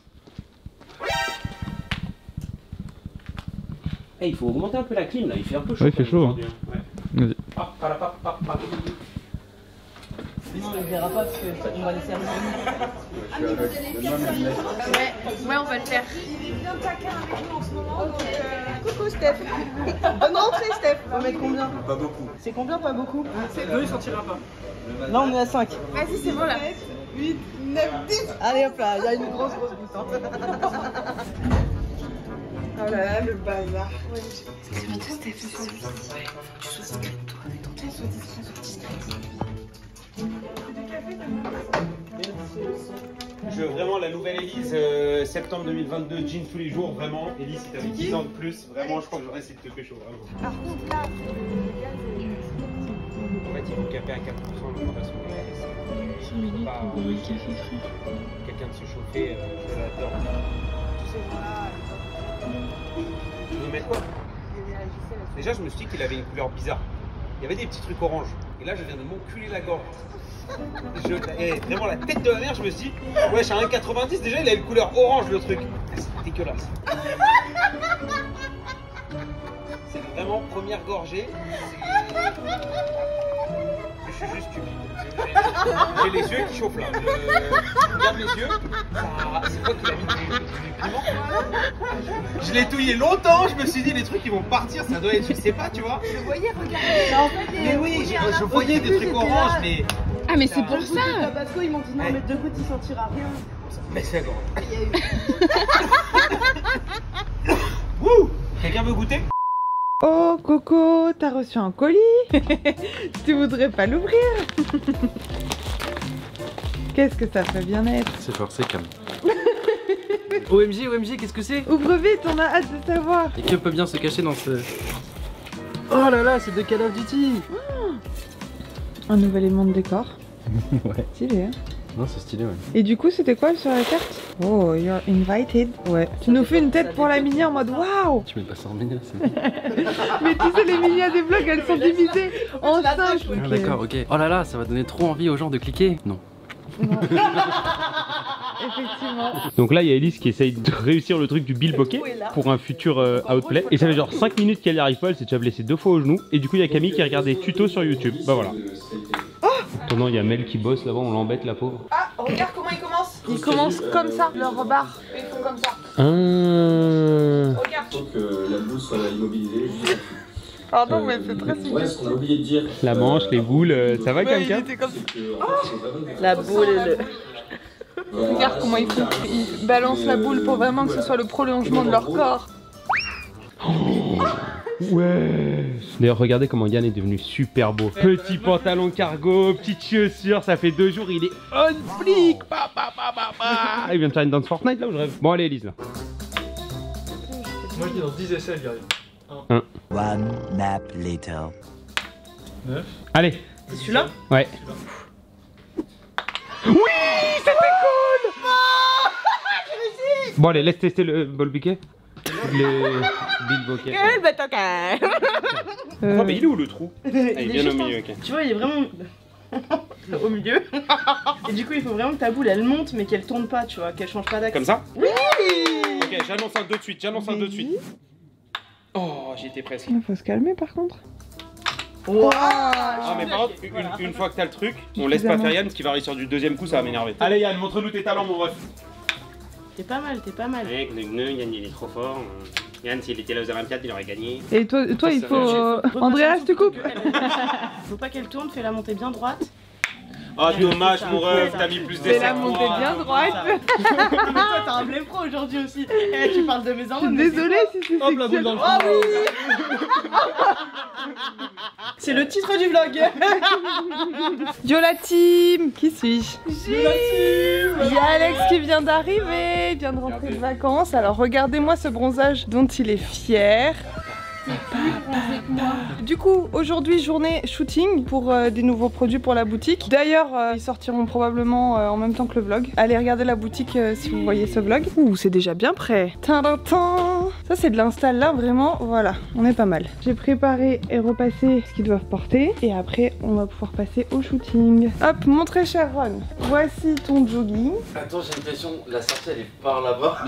Hey, il faut augmenter un peu la clim là, il fait un peu chaud. Ouais, il fait quand même chaud, aujourd'hui, hein. Ouais. Vas-y. Hop, pala, pop, pop, pop. Sinon on le verra pas parce qu'on va les servir. Ouais, ouais, on va le faire. Coucou Steph. Bonne rentrée Steph. On va mettre combien? Pas beaucoup. C'est combien pas beaucoup? C'est deux, il sortira pas. Là on est à cinq. Vas-y, c'est bon là. huit, neuf, dix. Allez hop là, il y a une grosse grosse bouche. Hein. Oh là là, le bazar. Je veux vraiment la nouvelle Elise, euh, septembre deux mille vingt-deux, jeans tous les jours, vraiment. Elise, si t'avais dix ans de plus, vraiment, je crois que j'aurais essayé de te pécho, vraiment. Par contre, là, En fait, il faut caper à quatre pour cent l'augmentation des gaz. cinq minutes Pas pour boire un café, frère. quelqu'un de se chauffer, euh, je l'adore. Tu sais, tu veux mettre quoi? Déjà, je me suis dit qu'il avait une couleur bizarre. Il y avait des petits trucs orange. Et là, je viens de m'enculer la gorge. Je, et vraiment la tête de la mère, je me suis dit, ouais, j'ai un un virgule quatre-vingt-dix, déjà il a une couleur orange le truc. Ah, c'est dégueulasse. C'est vraiment première gorgée. Je suis juste stupide. J'ai les yeux qui chauffent là. Je regarde mes yeux. Ah, c'est quoi qu'il a mis du piment? Je l'ai touillé longtemps, je me suis dit les trucs ils vont partir, ça doit être, je sais pas, tu vois. Je voyais, regarde. Mais oui, je, je voyais des trucs orange, mais. Ah, mais c'est pour ça. Tabasco, ils m'ont dit non, Ouais. mais deux gouttes, il sentira rien. Mais c'est grand. Wouh! Quelqu'un veut goûter? Oh Coco, t'as reçu un colis. Tu voudrais pas l'ouvrir? Qu'est-ce que ça fait bien être? C'est forcé, calme. O M G, O M G, qu'est-ce que c'est? Ouvre vite, on a hâte de savoir. Et qui peut bien se cacher dans ce... Oh là là, c'est de Call of Duty. Un nouvel élément de décor. Ouais. Stylé, hein? Non, c'est stylé, ouais. Et du coup, c'était quoi sur la carte? Oh, you're invited. Ouais. Tu nous fais une tête pour la mini en mode waouh. Tu mets pas ça en mini, c'est... Mais tu sais, les mini des vlogs, elles sont divisées en cinq. Ah, d'accord, ok. Oh là là, ça va donner trop envie aux gens de cliquer. Non. Effectivement. Donc là, il y a Elise qui essaye de réussir le truc du Bill Bokeh pour un futur euh, outplay. Et ça fait genre cinq minutes qu'elle y arrive pas, elle s'est déjà blessée deux fois au genou. Et du coup, il y a Camille qui regarde des tutos sur YouTube. Bah voilà. Attends, il y a Mel qui bosse là-bas, on l'embête la pauvre. Ah, regarde comment ils commencent. Ils commencent comme ça, leur barre. Ils font comme ça. Ah. Regarde. Faut que la boule soit immobilisée. Pardon, mais c'est très simple. Ouais, ce qu'on a oublié de dire. La manche, les boules, euh, ça va quelqu'un? La boule et le. Regarde comment ils, font, ils balancent la boule pour vraiment que ce soit le prolongement de leur corps. Ouais. D'ailleurs, regardez comment Yann est devenu super beau. Petit pantalon cargo, petite chaussure, ça fait deux jours, il est on flic. Bah, bah, bah, bah, bah. Il vient de faire une danse Fortnite là où je rêve. Bon, allez, Elise là. Moi je dis dans dix essais, j'y arrive. One nap later. neuf. Allez. C'est celui-là? Ouais. Oui, c'était cool. Bon allez, laisse tester le bol piqué. Le bill bokeh. Quel batoka. Oh mais il est où le trou? Ah, il est bien au milieu, ok. Tu vois, il est vraiment au milieu. Et du coup, il faut vraiment que ta boule elle monte, mais qu'elle tourne pas, tu vois, qu'elle change pas d'axe. Comme ça? Oui. Ok, j'annonce un deux de suite, j'annonce un deux de suite. Oh, j'y étais presque. Il faut se calmer par contre. Wow. Ah mais par contre, une, Voilà. une fois que t'as le truc, on laisse pas faire Yann, parce qu'il va réussir du deuxième coup, ça va m'énerver. Allez Yann, montre-nous tes talents mon ref. T'es pas mal, t'es pas mal. Ouais, Yann il est trop fort. Yann s'il était là aux vingt-quatre, il aurait gagné. Et toi, toi il Ça, faut. ça, euh, Faut pas Andreas, qu'elle tu tourne, coupes. faut qu'elle- Faut pas qu'elle tourne, fais la montée bien droite. Oh dommage mon ref, t'as mis plus d'essais Fais la que montée moi. bien droite. Mais toi, t'as un blé pro aujourd'hui aussi. Eh, tu parles de mes Je hormones. suis mais c'est désolée si c'est Hop, la boule sexuel. dans le Oh oui. C'est le titre du vlog. Yo la team. Qui suis-je? Il y a Alex qui vient d'arriver, il vient de rentrer de vacances. Alors regardez-moi ce bronzage dont il est fier. Du coup, aujourd'hui, journée shooting pour euh, des nouveaux produits pour la boutique. D'ailleurs, euh, ils sortiront probablement euh, en même temps que le vlog. Allez regarder la boutique euh, si vous voyez ce vlog. Ouh, c'est déjà bien prêt. Tadam. Ça, c'est de l'install là, vraiment. Voilà, on est pas mal. J'ai préparé et repassé ce qu'ils doivent porter. Et après, on va pouvoir passer au shooting. Hop, mon très cher Ron. Voici ton jogging. Attends, j'ai l'impression la sortie elle est par là-bas.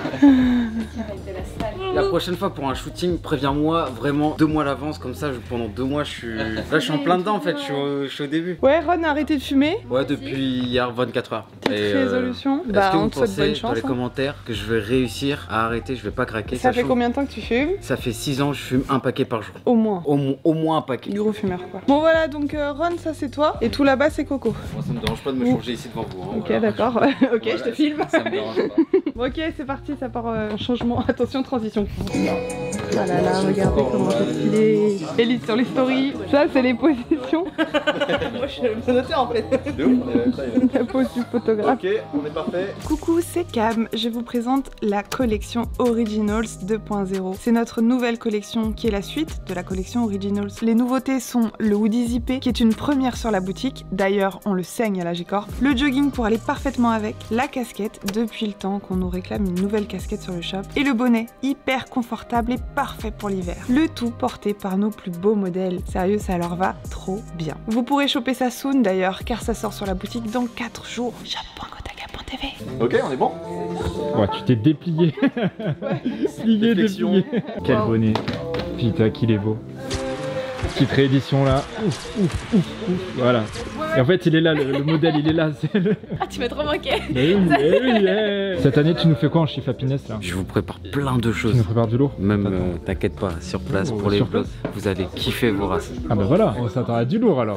de la salle. La prochaine fois pour un shooting, préviens-moi vraiment deux mois à l'avance, comme ça je- pendant deux mois je suis. Là je suis en plein dedans en fait, je suis au, je suis au début. Ouais, Ron a arrêté de fumer. Ouais, depuis hier vingt-quatre heures. Petite Et, euh, résolution. Est-ce Bah, que on vous te souhaite pensez bonne dans chance. les hein. commentaires que je vais réussir à arrêter, je vais pas craquer? Ça fait sachant- combien de temps que tu fumes? Ça fait six ans, je fume un paquet par jour. Au moins. Au, mo- au moins un paquet. Gros fumeur quoi. Bon voilà, donc euh, Ron, ça c'est toi. Et tout là-bas c'est Coco. Moi ça me dérange pas de me changer ici devant vous. hein, Ok, voilà. d'accord. ok, Voilà, je te filme. Ça me dérange pas. Bon, ok, c'est parti, ça part euh, en changement. Attention, transition. Ah là là, regardez comment c'est stylé. Élite sur les stories. Ça, c'est les positions. Moi, je vais noter en fait. La pose du photographe. Ok, on est parfait. Coucou, c'est Cam. Je vous présente la collection Originals deux point zéro. C'est notre nouvelle collection qui est la suite de la collection Originals. Les nouveautés sont le hoodie zippé qui est une première sur la boutique. D'ailleurs, on le saigne à la G-Corp. Le jogging pour aller parfaitement avec. La casquette, depuis le temps qu'on nous réclame une nouvelle casquette sur le shop. Et le bonnet, hyper confortable et parfait pour l'hiver. Le tout porté par nos plus beaux modèles. Sérieux, ça leur va trop bien. Vous pourrez choper ça soon d'ailleurs, car ça sort sur la boutique dans quatre jours. shop point gotaka point t v. Ok, on est bon. Ouais, tu t'es déplié. Plié, Réflexion. déplié. Quel bonnet. Putain, qu'il est beau. Petite réédition là. Ouf, ouf, ouf, ouf. Voilà. Et en fait, il est là, le, le modèle, il est là. C'est le... Ah, tu m'as trop manqué. Mais oui, mais oui, yeah. Cette année, tu nous fais quoi en chiffre happiness là? Je vous prépare plein de Tu choses. nous prépares du lourd? Même, Attends. euh, t'inquiète pas, sur place Oh, pour les sur vlogs, place vous allez kiffer vos races. Ah bah voilà, on s'attend à du lourd alors.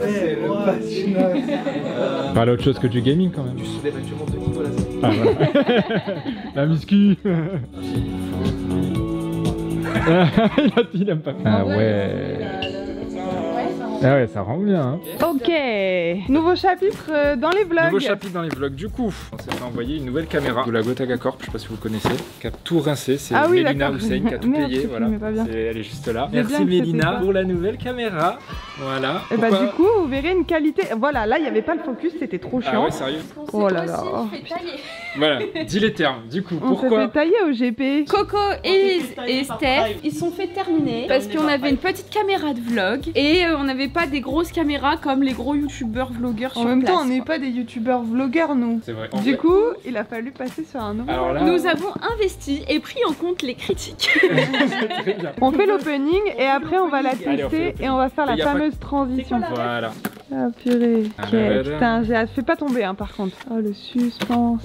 Pas à autre chose que du gaming quand même. Tu soulèves actuellement de niveau là. Ah voilà. La muscu. il, a, il aime pas. Ah ouais. Ah ouais, ça rend bien. Hein. Ok, nouveau chapitre euh, dans les vlogs. Nouveau chapitre dans les vlogs. Du coup, on s'est fait envoyer une nouvelle caméra de la Gotaka Corp, je sais pas si vous connaissez, qui a tout rincé. C'est Ah oui, Mélina d'accord. Hussein qui a tout Merde, payé. je Voilà. filmais pas bien. C'est- Elle est juste là. Mais Merci bien que c'était Mélina pas- pour la nouvelle caméra. Voilà. Et bah Pourquoi- du coup, vous verrez une qualité. Voilà, là il n'y avait pas le focus, c'était trop Ah chiant. ouais, sérieux. Oh là là. Voilà, dis les termes. Du coup, On s'est pourquoi fait tailler au G P. Coco et, et Steph, ils sont fait terminer parce qu'on avait une petite caméra de vlog et euh, on n'avait pas des grosses caméras comme les gros youtubeurs vlogueurs En sur même place. temps, on n'est quoi. pas des youtubeurs vlogueurs nous. C'est vrai. En Du vrai- coup, il a fallu passer sur un nouveau. Alors là, Nous avons investi et pris en compte les critiques. c'est très bien. On fait l'opening et après on va la Allez, on fait tester l'opening. et on va faire Et la y a pas- fameuse transition. Voilà. Ah purée. Ah, Ok, là, là. putain, j'ai hâte. Fais pas tomber hein par contre. Oh le suspense.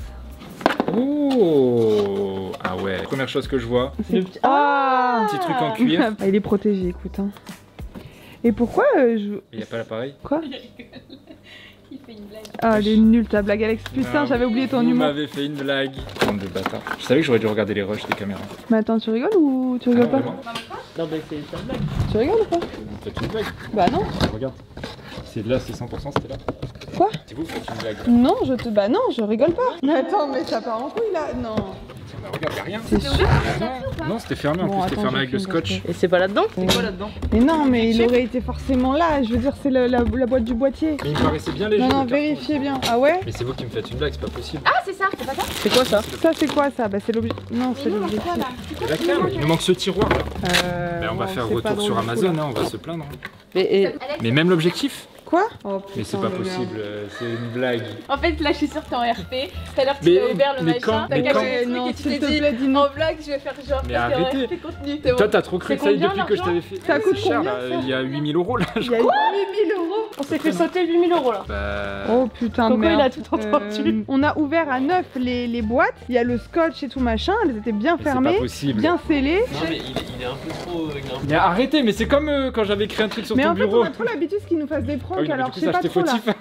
Oh. Ah ouais. Première chose que je vois. C'est- Ah Petit truc en cuir. Ah, il est protégé, écoute. Hein. Et pourquoi euh, je... Il n'y a pas l'appareil. Quoi? Il fait une blague. Ah, elle est nulle ta blague, Alex. Putain, Non, j'avais oublié ton Vous humour. m'avez fait une blague. Bande de bâtards. Je savais que j'aurais dû regarder les rushs des caméras. Mais attends, tu rigoles ou tu Ah, rigoles pas? vraiment Non, bah c'est ta blague. Tu rigoles ou pas? Vous faites une blague. Bah non. Regarde. C'est là, c'est cent pour cent, c'était là. Quoi? C'est vous, faites une blague. Non, je te. Bah non, je rigole pas. Mais attends, mais ça part en couille là. Non. Bah, regarde, y'a rien. C'est sûr. Non, c'était fermé en Bon, plus, c'était attends, fermé je avec le filme scotch. Et c'est pas là-dedans? C'est quoi là-dedans? Mais non, mais il aurait été forcément là. Je veux dire, c'est la, la, la boîte du boîtier. Mais il me paraissait bien léger. Non, non, le carton. vérifiez bien. Ah ouais? Mais c'est vous qui me faites une blague, c'est pas possible. Ah, c'est ça, c'est pas ça? C'est quoi ça? Ça, c'est quoi ça? Bah, c'est l'objet. Non, c'est l'objet. C'est la cam. Il nous manque ce tiroir là. Euh, Mais on va ouais, faire c'est pas retour sur drôle du tout, Amazon, là. hein, on va se plaindre. Mais et... Mais même l'objectif? Quoi? Oh, Mais c'est putain pas de merde. possible, euh, c'est une blague. En fait, là, je suis sûre que t'es en R P. Tout à l'heure, tu Mais- t'as ouvert le mais machin, quand- t'as mais caché quand- le truc Non, et tu s'il t'es te dit plaît, dis-nous. en blague, je vais faire genre Mais parce que arrêtez. R P contenu. C'est bon. Toi, t'as trop cru C'est que ça y est combien, depuis que je l'argent t'avais fait. Ça coûte C'est cher, combien, là, ça il y a huit mille euros là, je Il y a crois. huit mille euros. On s'est fait sauter huit mille euros là. Bah. Oh putain de Coco, merde. il a tout entendu. Euh, on a ouvert à neuf les, les boîtes, il y a le scotch et tout machin, elles étaient bien C'est pas fermées, possible. bien scellées. Non mais il est, il est un peu trop... euh, il est un peu- Mais arrêtez, mais c'est comme euh, quand j'avais écrit un truc sur Mais ton en fait, bureau. on a trop l'habitude qu'ils nous fassent des pranks, Ah oui, non, mais alors du coup, je sais ça, pas j'étais trop là. fautif.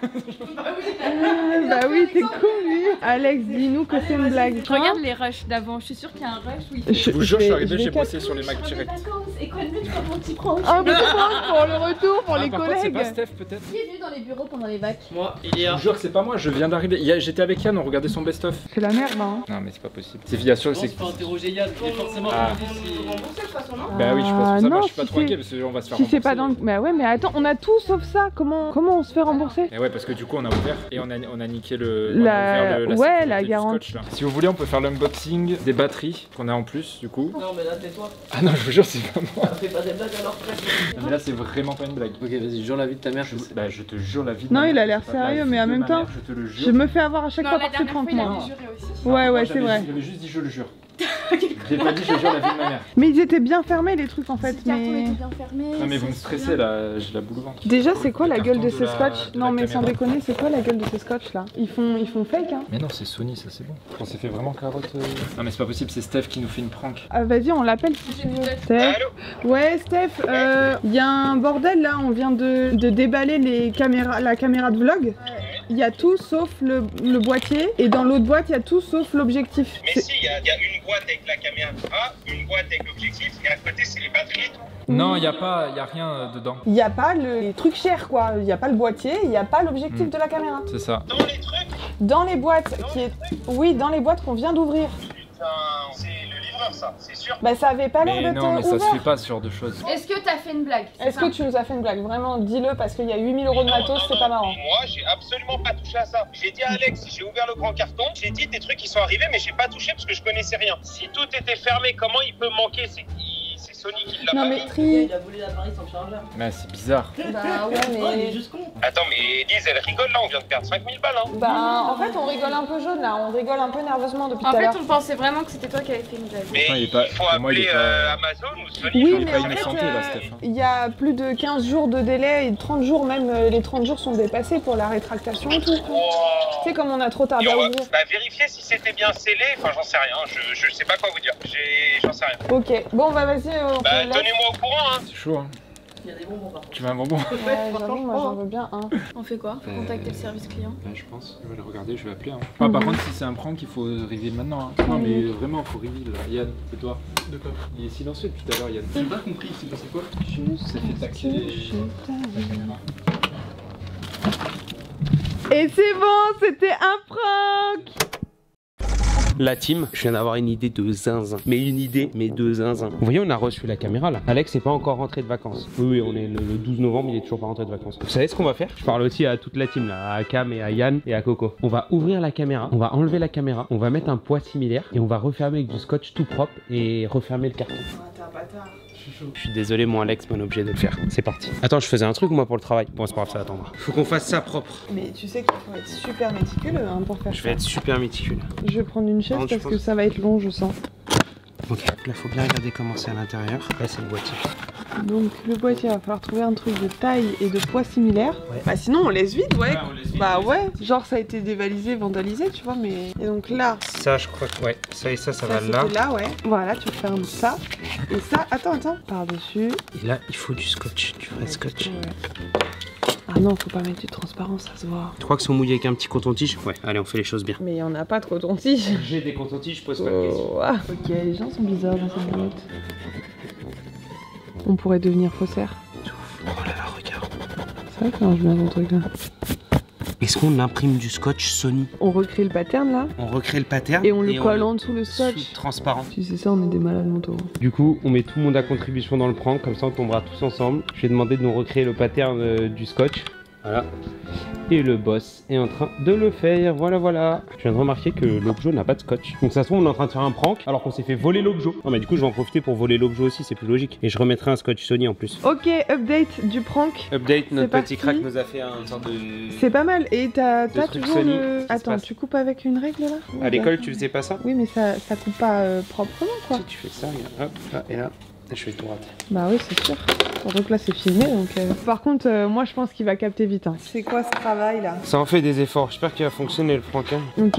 Euh, bah oui, t'es con lui. Alex, dis-nous que c'est une blague. Je regarde les rushs d'avant, je suis sûre qu'il y a un rush où il fait. Je vous jure, je suis vais- arrivé, je vais j'ai bossé capter. sur les Mac direct. Et quoi de mieux que mon petit prank? Oh mais c'est pas pour le retour, pour Ah, les par contre, c'est pas collègues. Steph peut-être? Qui est venu dans les bureaux pendant les vacs? Moi, il est Je un... vous jure que c'est pas moi, je viens d'arriver. Il y a- J'étais avec Yann, on regardait son best-of. C'est la merde, hein. Non, mais c'est pas possible. C'est via sûr, Je c'est. pense qu'il faut interroger Yann, il est forcément Ah. rempli si... Bah oui, je pense que ça, Ah, moi non, je suis pas si trop c'est- inquiet parce qu'on va se faire Si c'est pas dans rembourser. le... Bah ouais, mais attends, on a tout sauf ça. Comment comment on se fait rembourser? Et ouais, parce que du coup on a ouvert et on a, on a niqué le. La- on a ouvert le- ouais, sécurité la du garantie. scotch, là. Si vous voulez, on peut faire l'unboxing des batteries qu'on a en plus du coup. Non mais là tais-toi, Ah non, je vous jure, c'est pas moi. fais pas des blagues alors presque. Non, mais là, c'est vraiment pas une blague. Ok vas-y, jure la vie de ta mère, je Je, sais. bah, je te jure la vie de Non, ma il mère, a l'air c'est pas la sérieux, vie mais en de même ma temps, mère, je te le jure. Je me fais avoir à chaque Non, fois la par ces dernière fois, pranks il a moi. dû jurer aussi. Ouais, Moi, ouais, j'avais c'est vrai. juste- J'avais juste dit je le jure. J'ai pas dit je jure la vie de ma mère. Mais ils étaient bien fermés les trucs en fait. Le carton Mais était bien fermé. Non mais vous me c'est stressez bien. là, j'ai la boule au ventre. déjà, c'est quoi Le la gueule carton de ces la- scotch? de Non la mais sans caméra. déconner, c'est quoi la gueule de ces scotch là? Ils font ils font fake hein. Mais non, c'est Sony, ça c'est bon. On s'est fait vraiment carotte. euh. Non mais c'est pas possible, c'est Steph qui nous fait une prank. Ah, vas-y, on l'appelle si tu veux. Steph. Ouais, Steph, euh, il y a un bordel là, on vient de, de déballer les caméras, la caméra de vlog. Il y a tout sauf le, le boîtier et dans l'autre boîte il y a tout sauf l'objectif. Mais C'est- si, il y, a- il y a une boîte avec la caméra, une boîte avec l'objectif, et à côté c'est les batteries et tout. Non, y a pas, y a rien euh, dedans. Il n'y a pas le, les trucs chers quoi, il n'y a pas le boîtier, il n'y a pas l'objectif Hmm. de la caméra. C'est ça. Dans les trucs, Dans les boîtes qui est... Oui, dans les boîtes qu'on vient d'ouvrir. putain, c'est le livreur ça, c'est sûr. Bah ça avait pas l'air Mais d'être non, mais ça se ouvert. fait pas ce genre de choses. Est-ce que t'as fait une blague? C'est Est-ce ça. que tu nous as fait une blague? Vraiment, dis-le parce qu'il y a huit mille euros de Non, matos, non, c'est non, pas marrant. Moi, j'ai absolument pas touché à ça. J'ai dit à Alex, j'ai ouvert le grand carton, j'ai dit des trucs qui sont arrivés, mais j'ai pas touché parce que je connaissais rien. Si tout était fermé, comment il peut manquer? C'est c'est Sony qui l'a Non pas mais mis. tri. Il a volé l'appareil sans chargeur. Mais c'est bizarre. Bah ouais Oh, il est mais... juste con. Attends, mais Lise, elle rigole là, on vient de perdre cinq mille balles, hein. Bah en fait on rigole un peu jaune là, on rigole un peu nerveusement depuis En tout à fait, l'heure. on pensait vraiment que c'était toi qui avais fait une blague. Mais Enfin, il est il, pas- faut pour moi, il appeler est pas- euh, Amazon ou Sony. Oui j'en ai mais pas pas en une idée. fait, santé, là, euh, Steph, hein. il y a plus de quinze jours de délai et trente jours même, euh, les trente jours sont dépassés pour la rétractation et tout. Oh. Tu sais comme on a trop tardé Et à on va ouvrir. bah, vérifier si c'était bien scellé, enfin j'en sais rien, je, je sais pas quoi vous dire, J'ai- j'en sais rien. Ok, bon bah vas-y, euh, on Bah te laisse. tenez-moi au courant hein. C'est chaud, hein. Il y a des bonbons par contre. Tu veux un bonbon? Ouais, j'avoue, moi j'en veux bien un. On fait quoi? Euh, Contacter le service client. Bah, je pense. Je vais le regarder, je vais appeler. Hein. Ah, par contre, si c'est un prank, il faut reveal maintenant. Hein. Non, mais vraiment, faut reveal. Là. Yann, c'est toi. De quoi? Il est silencieux depuis tout à l'heure, Yann. J'ai pas compris, c'est passé quoi? Ça fait taxer la caméra. Et c'est bon, c'était un prank. La team, je viens d'avoir une idée de zinzin. Mais une idée, mais de zinzin. Vous voyez, on a reçu la caméra là. Alex n'est pas encore rentré de vacances. Oui, oui, on est le, le douze novembre, il est toujours pas rentré de vacances. Vous savez ce qu'on va faire? Je parle aussi à toute la team là, à Cam et à Yann et à Coco. On va ouvrir la caméra, on va enlever la caméra, on va mettre un poids similaire et on va refermer avec du scotch tout propre et refermer le carton. T'es un bâtard. Je suis désolé, mon Alex, mon objet de le faire. C'est parti. Attends, je faisais un truc moi pour le travail. Bon, c'est pas grave, ça attendra. Faut qu'on fasse ça propre. Mais tu sais qu'il faut être super méticuleux hein, pour faire Je ça. vais être super méticuleux. Je vais prendre une chaise Non, tu parce que penses ça va être long, je sens. Ok, là faut bien regarder comment c'est à l'intérieur. Là c'est le boîtier. Donc le boîtier, il va falloir trouver un truc de taille et de poids similaire. Ouais. Bah sinon on laisse vide, ouais. Ouais, on laisse vide, bah on laisse ouais, genre ça a été dévalisé, vandalisé, tu vois, mais... Et donc là, Ça je crois que ouais, ça et ça ça, ça va c'était là. là, ouais. Voilà, tu fermes ça. Et ça, attends, attends, par-dessus. Et là il faut du scotch, du vrai scotch. Ouais. Ah non, faut pas mettre du transparent, ça se voit. Tu crois que sont mouillés avec un petit coton-tige? Ouais, allez on fait les choses bien. Mais il y en a pas de coton-tige. J'ai des cotons-tiges, je pose pas de questions. Oh, ah. Ok, les gens sont bizarres dans cette boîte. On pourrait devenir faussaire. Oh là là, regarde. Ça va faire bien ton truc là. Est-ce qu'on imprime du scotch Sony? On recrée le pattern là. On recrée le pattern et on le colle on en dessous le scotch. Sous transparent. Si c'est ça, on est des malades mentaux. Du coup, on met tout le monde à contribution dans le prank, comme ça on tombera tous ensemble. Je vais demander de nous recréer le pattern euh, du scotch. Voilà. Et le boss est en train de le faire, voilà voilà. Je viens de remarquer que l'objet n'a pas de scotch. Donc ça se trouve on est en train de faire un prank alors qu'on s'est fait voler l'objet. Non mais du coup je vais en profiter pour voler l'objet aussi, c'est plus logique. Et je remettrai un scotch Sony en plus. Ok, update du prank. Update, notre petit crack nous a fait un sorte de... C'est pas mal, et t'as toujours Sony le... Attends, tu coupes avec une règle là? À l'école tu faisais pas ça? Oui mais ça, ça coupe pas euh, proprement quoi. Si tu fais ça, hop, là et là. Je fais tout rater. Bah oui, c'est sûr. Donc là, c'est filmé. Donc, euh... Par contre, euh, moi, je pense qu'il va capter vite. Hein. C'est quoi ce travail là? Ça en fait des efforts. J'espère qu'il va fonctionner le prank. Ok.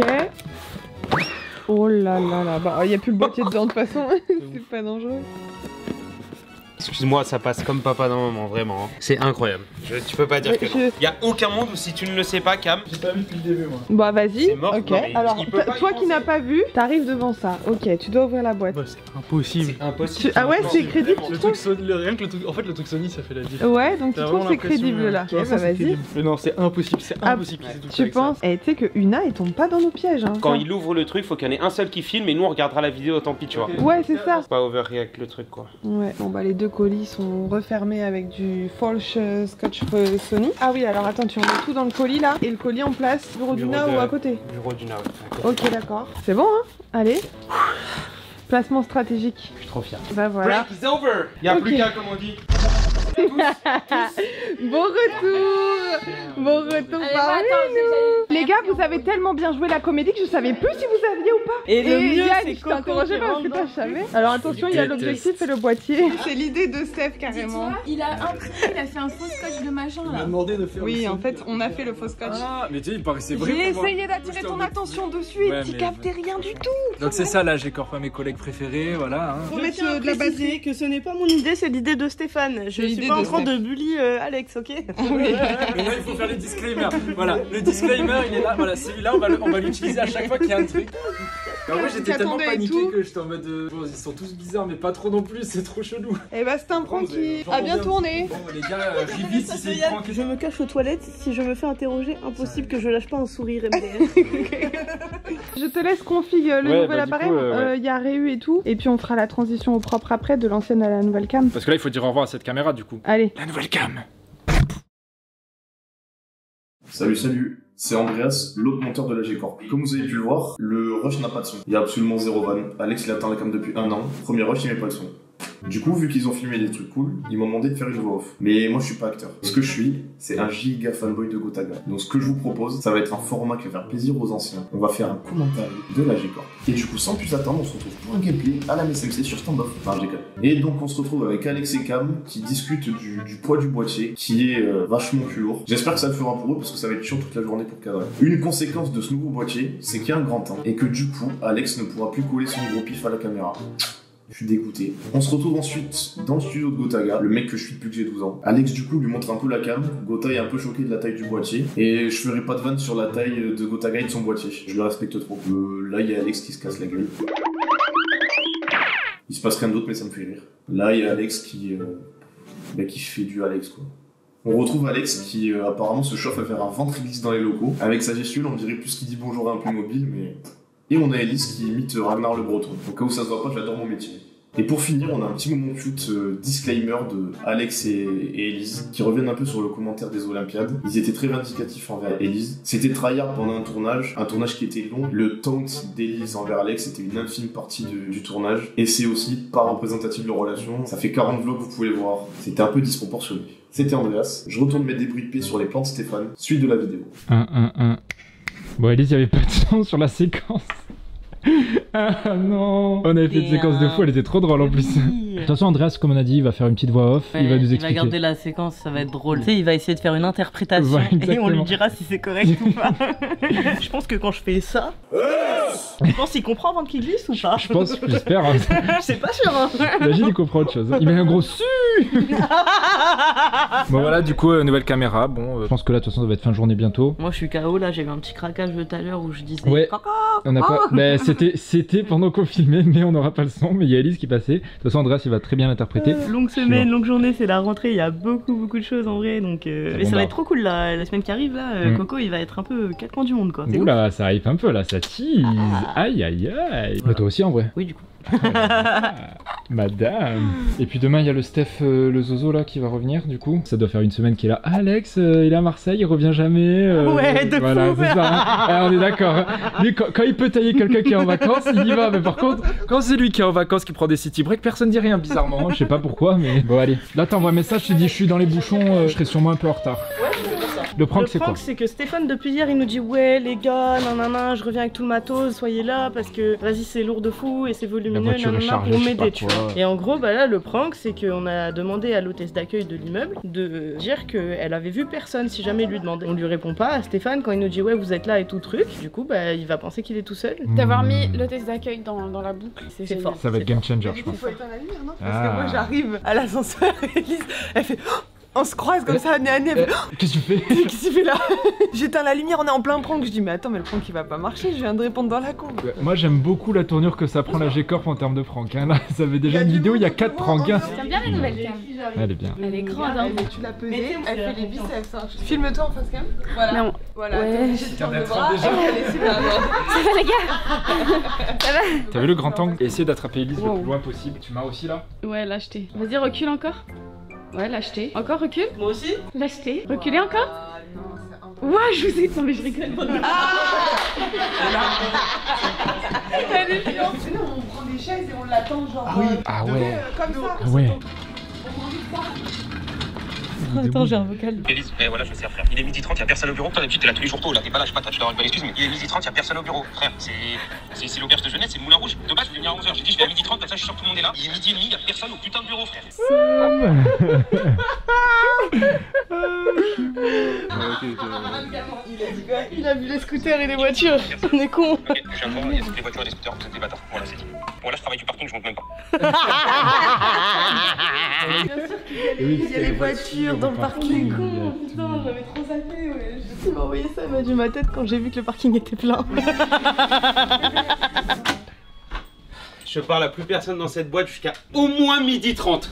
Oh là là là. Bah, il n'y a plus le boîtier dedans de toute façon. C'est pas dangereux. Excuse-moi, ça passe comme papa d'un moment, vraiment. Hein. C'est incroyable. Je, tu peux pas dire que je... non. Il y a aucun monde où si tu ne le sais pas, Cam. J'ai pas vu depuis le début, moi. Bah vas-y. C'est mort. Ok. Non, alors, toi qui n'as pas vu, t'arrives devant ça. Ok, tu dois ouvrir la boîte. Bah, c'est impossible. C'est impossible. Tu... Ah ouais, c'est crédible. Le truc Sony, le... rien que le truc. En fait, le truc Sony, ça fait la diff. Ouais, donc tu trouves c'est crédible là. Ok, bah vas-y. Mais non, c'est impossible, c'est impossible. Tu penses? Et tu sais que Una, elle tombe pas dans nos pièges. Hein. Quand il ouvre le truc, faut qu'il y en ait un seul qui filme et nous on regardera la vidéo, tant pis, tu vois. Ouais, c'est ça. Pas overreact le truc, quoi. Ouais. Bon bah les deux colis sont refermés avec du false scotch Sony. Ah oui, alors attends, tu remets tout dans le colis là et le colis en place, bureau d'Una ou à côté? Bureau d'Una, ouais. Ok, d'accord. C'est bon, hein? Allez. Placement stratégique. Je suis trop fier. Bah voilà. Break is over. Y'a okay. plus qu'un, comme on dit. Tous, tous. Bon retour. Bon retour parmi nous. Les gars, vous avez tellement bien joué la comédie que je savais plus si vous aviez ou pas. Et le mieux, Yann, c'est je t'interrogeais parce que toi je savais. Alors attention, il y a l'objectif et le boîtier. C'est l'idée de Steph carrément. Il a imprimé, il a fait un faux scotch de machin là. Il m'a demandé de faire. Oui, en fait, on a fait le faux scotch. Ah, mais tu sais, il paraissait vrai. J'ai essayé d'attirer ton attention dessus et tu captais rien du tout. Donc c'est ça là, j'écorche pas mes collègues préférés, voilà. Faut mettre de la batterie, que ce n'est pas mon idée, c'est l'idée de Stéphane. Je suis pas en train de bully euh, Alex, ok? Oui. Mais là il faut faire les disclaimers. Voilà, le disclaimer il est là, voilà, celui-là on va, on va l'utiliser à chaque fois qu'il y a un truc. Alors moi j'étais tellement paniqué que j'étais en mode euh, bon, ils sont tous bizarres mais pas trop non plus, c'est trop chelou. Et bah c'est un prank qui a bien tourné. Bon les gars, euh, vite si c'est prank. Je me cache aux toilettes, si je me fais interroger, impossible que je lâche pas un sourire M D S. Je te laisse config le ouais, nouvel bah, appareil, il euh, ouais. euh, y a Réu et tout, et puis on fera la transition au propre après de l'ancienne à la nouvelle cam. Parce que là il faut dire au revoir à cette caméra du coup. Allez. La nouvelle cam. Salut, salut, c'est Andreas, l'autre monteur de la G-Corp. Comme vous avez pu le voir, le rush n'a pas de son. Il y a absolument zéro van. Alex il attend la cam depuis un an. Premier rush, il met pas de son. Du coup, vu qu'ils ont filmé des trucs cool, ils m'ont demandé de faire une voix off. Mais moi, je suis pas acteur. Ce que je suis, c'est un giga fanboy de Gotaga. Donc, ce que je vous propose, ça va être un format qui va faire plaisir aux anciens. On va faire un commentaire de la G-Corp. Et du coup, sans plus attendre, on se retrouve pour un gameplay à la M S M C sur Standoff. Enfin, j'ai Et donc, on se retrouve avec Alex et Cam qui discutent du, du poids du boîtier, qui est euh, vachement plus lourd. J'espère que ça le fera pour eux parce que ça va être chiant toute la journée pour cadrer. Une conséquence de ce nouveau boîtier, c'est qu'il y a un grand temps. Et que du coup, Alex ne pourra plus coller son gros pif à la caméra. Je suis dégoûté. On se retrouve ensuite dans le studio de Gotaga, le mec que je suis depuis que j'ai douze ans. Alex du coup lui montre un peu la cam. Gota est un peu choqué de la taille du boîtier. Et je ferai pas de vanne sur la taille de Gotaga et de son boîtier. Je le respecte trop. Euh, là il y a Alex qui se casse la gueule. Il se passe rien d'autre mais ça me fait rire. Là il y a Alex qui, euh, bah, qui fait du Alex quoi. On retrouve Alex qui euh, apparemment se chauffe à faire un ventriloquiste dans les locaux. Avec sa gestuelle on dirait plus qu'il dit bonjour à un peu mobile mais... Et on a Elise qui imite Ragnar le Breton. Au cas où ça se voit pas, j'adore mon métier. Et pour finir, on a un petit moment cute euh, disclaimer de Alex et, et Elise qui reviennent un peu sur le commentaire des Olympiades. Ils étaient très vindicatifs envers Elise. C'était tryhard pendant un tournage, un tournage qui était long. Le taunt d'Elise envers Alex était une infime partie de, du tournage. Et c'est aussi pas représentatif de leur relation. Ça fait quarante vlogs, vous pouvez le voir. C'était un peu disproportionné. C'était Andreas. Je retourne mes débris de paix sur les plans de Stéphane. Suite de la vidéo. un, un, un. Bon, Elise, il y avait pas de son sur la séquence. Ah non. On avait fait une séquence de fou, elle était trop drôle en plus. De toute façon, Andreas, comme on a dit, il va faire une petite voix off, ouais, il va nous expliquer. expliquer. Il va garder la séquence, ça va être drôle. Tu sais, il va essayer de faire une interprétation ouais, et on lui dira si c'est correct ou pas. Je pense que quand je fais ça, je pense qu'il comprend avant qu'il glisse ou pas. Je pense, j'espère. Hein. C'est pas sûr. Hein. Imagine, il comprend autre chose. Il met un gros su. Bon voilà, du coup, euh, nouvelle caméra. Bon, euh, je pense que là, de toute façon, ça va être fin de journée bientôt. Moi, je suis K O là, j'ai eu un petit craquage de tout à l'heure où je disais. Ouais. Caca, on a pas. Bah, c'était, c'était pendant qu'on filmait, mais on n'aura pas le son. Mais il y a Elise qui passait. De toute façon, Andreas, il va très bien l'interpréter. Euh, longue semaine, longue journée, c'est la rentrée, il y a beaucoup beaucoup de choses en vrai, donc euh... mais bon ça bah. va être trop cool là, la semaine qui arrive là, euh, Mm. Coco il va être un peu quatre coins du monde quoi. Oula, ça arrive un peu là, ça tease. Aïe aïe aïe. Mais toi aussi en vrai. Oui du coup. Ah, madame. Et puis demain il y a le Steph, euh, le Zozo là qui va revenir du coup. Ça doit faire une semaine qu'il est là. Alex, euh, il est à Marseille, il revient jamais. euh, Ouais, de Voilà, fou. c'est ça. Hein. Ah, on est d'accord. Lui, quand, quand il peut tailler quelqu'un qui est en vacances, il y va. Mais par contre, quand c'est lui qui est en vacances, qui prend des city breaks, personne dit rien bizarrement. Je sais pas pourquoi, mais bon allez. Là t'envoies un message, tu dis je suis dans les bouchons, euh, je serai sûrement un peu en retard. Ouais, c'est pour ça. Le prank Le c'est quoi? prank c'est que Stéphane depuis hier il nous dit ouais les gars, nanana, je reviens avec tout le matos, soyez là parce que vas-y c'est lourd de fou et c'est volumineux, voiture est nanana, chargée, pour je sais m'aider pas tu quoi. vois. Et en gros bah là le prank c'est qu'on a demandé à l'hôtesse d'accueil de l'immeuble de dire qu'elle avait vu personne si jamais il lui demandait. On lui répond pas à Stéphane quand il nous dit ouais vous êtes là et tout truc, du coup bah il va penser qu'il est tout seul. D'avoir mis l'hôtesse d'accueil dans, dans la boucle, c'est C'est génial. fort. Ça va être game changer je Il pense. faut éteindre la lumière, non Ah. Parce que moi j'arrive à l'ascenseur et Elise, elle fait. On se croise comme ça, nez à nez. elle fait, Qu'est-ce que tu fais? Qu'est-ce qu'il fait là? J'éteins la lumière, on est en plein prank. Je dis, mais attends, mais le prank il va pas marcher, je viens de répondre dans la cour. Moi j'aime beaucoup la tournure que ça prend la G-Corp en termes de prank. Hein. Là, ça fait déjà une vidéo, il y a quatre pranks. Hein. J'aime bien les nouvelles thèmes. Elle est bien. Elle est grande, hein. Tu l'as pesée, elle fait les biceps. Hein. Filme-toi en face cam. Voilà. Non. Voilà. Ouais. J'ai tourné le bras. Elle est super bien. Ça va les gars? Ça va? T'as vu le grand angle? Essaye d'attraper Elise le plus loin possible. Tu m'as aussi là? Ouais, lâcheté. Vas-y, recule encore. Ouais, lâcheté. Encore recule. Moi aussi. Lâcheté. Reculez encore. Ah non, c'est un Ouais, je vous ai... Non mais je rigole. Elle est violente. Sinon, on prend des chaises et on l'attend, genre. Ah oui. euh, Ah devant, ouais. euh, Comme ça. Ah ouais. Attends j'ai un vocal. Élise, eh, voilà, je vais faire frère. Il est midi trente, y'a personne au bureau. Toi, d'habitude, t'es là tous les jours tôt, là, t'es pas là, je sais pas, tu dois avoir une bonne excuse, mais il est midi trente, y'a personne au bureau. Frère, c'est c'est- c'est l'auberge de jeunesse, c'est le Moulin Rouge. De base, je voulais venir à onze heures. J'ai dit, je vais à midi trente, comme ça, je suis sûr que tout le monde est là. Il est midi et demi, y'a personne au putain de bureau, frère. Il a dit quoi? Il a vu les scooters et les voitures. On est con. Ok, je viens de voir, il y a toutes les voitures et les scooters, vous êtes des bâtards. Voilà, c'est dit. Bon, là, je travaille du parking, je monte même pas. Il y a les voitures dans le parking. Con, putain, j'avais trop zappé, ouais. Il m'a envoyé ça, il m'a dit ma tête quand j'ai vu que le parking était plein. Je parle à plus personne dans cette boîte jusqu'à au moins midi trente.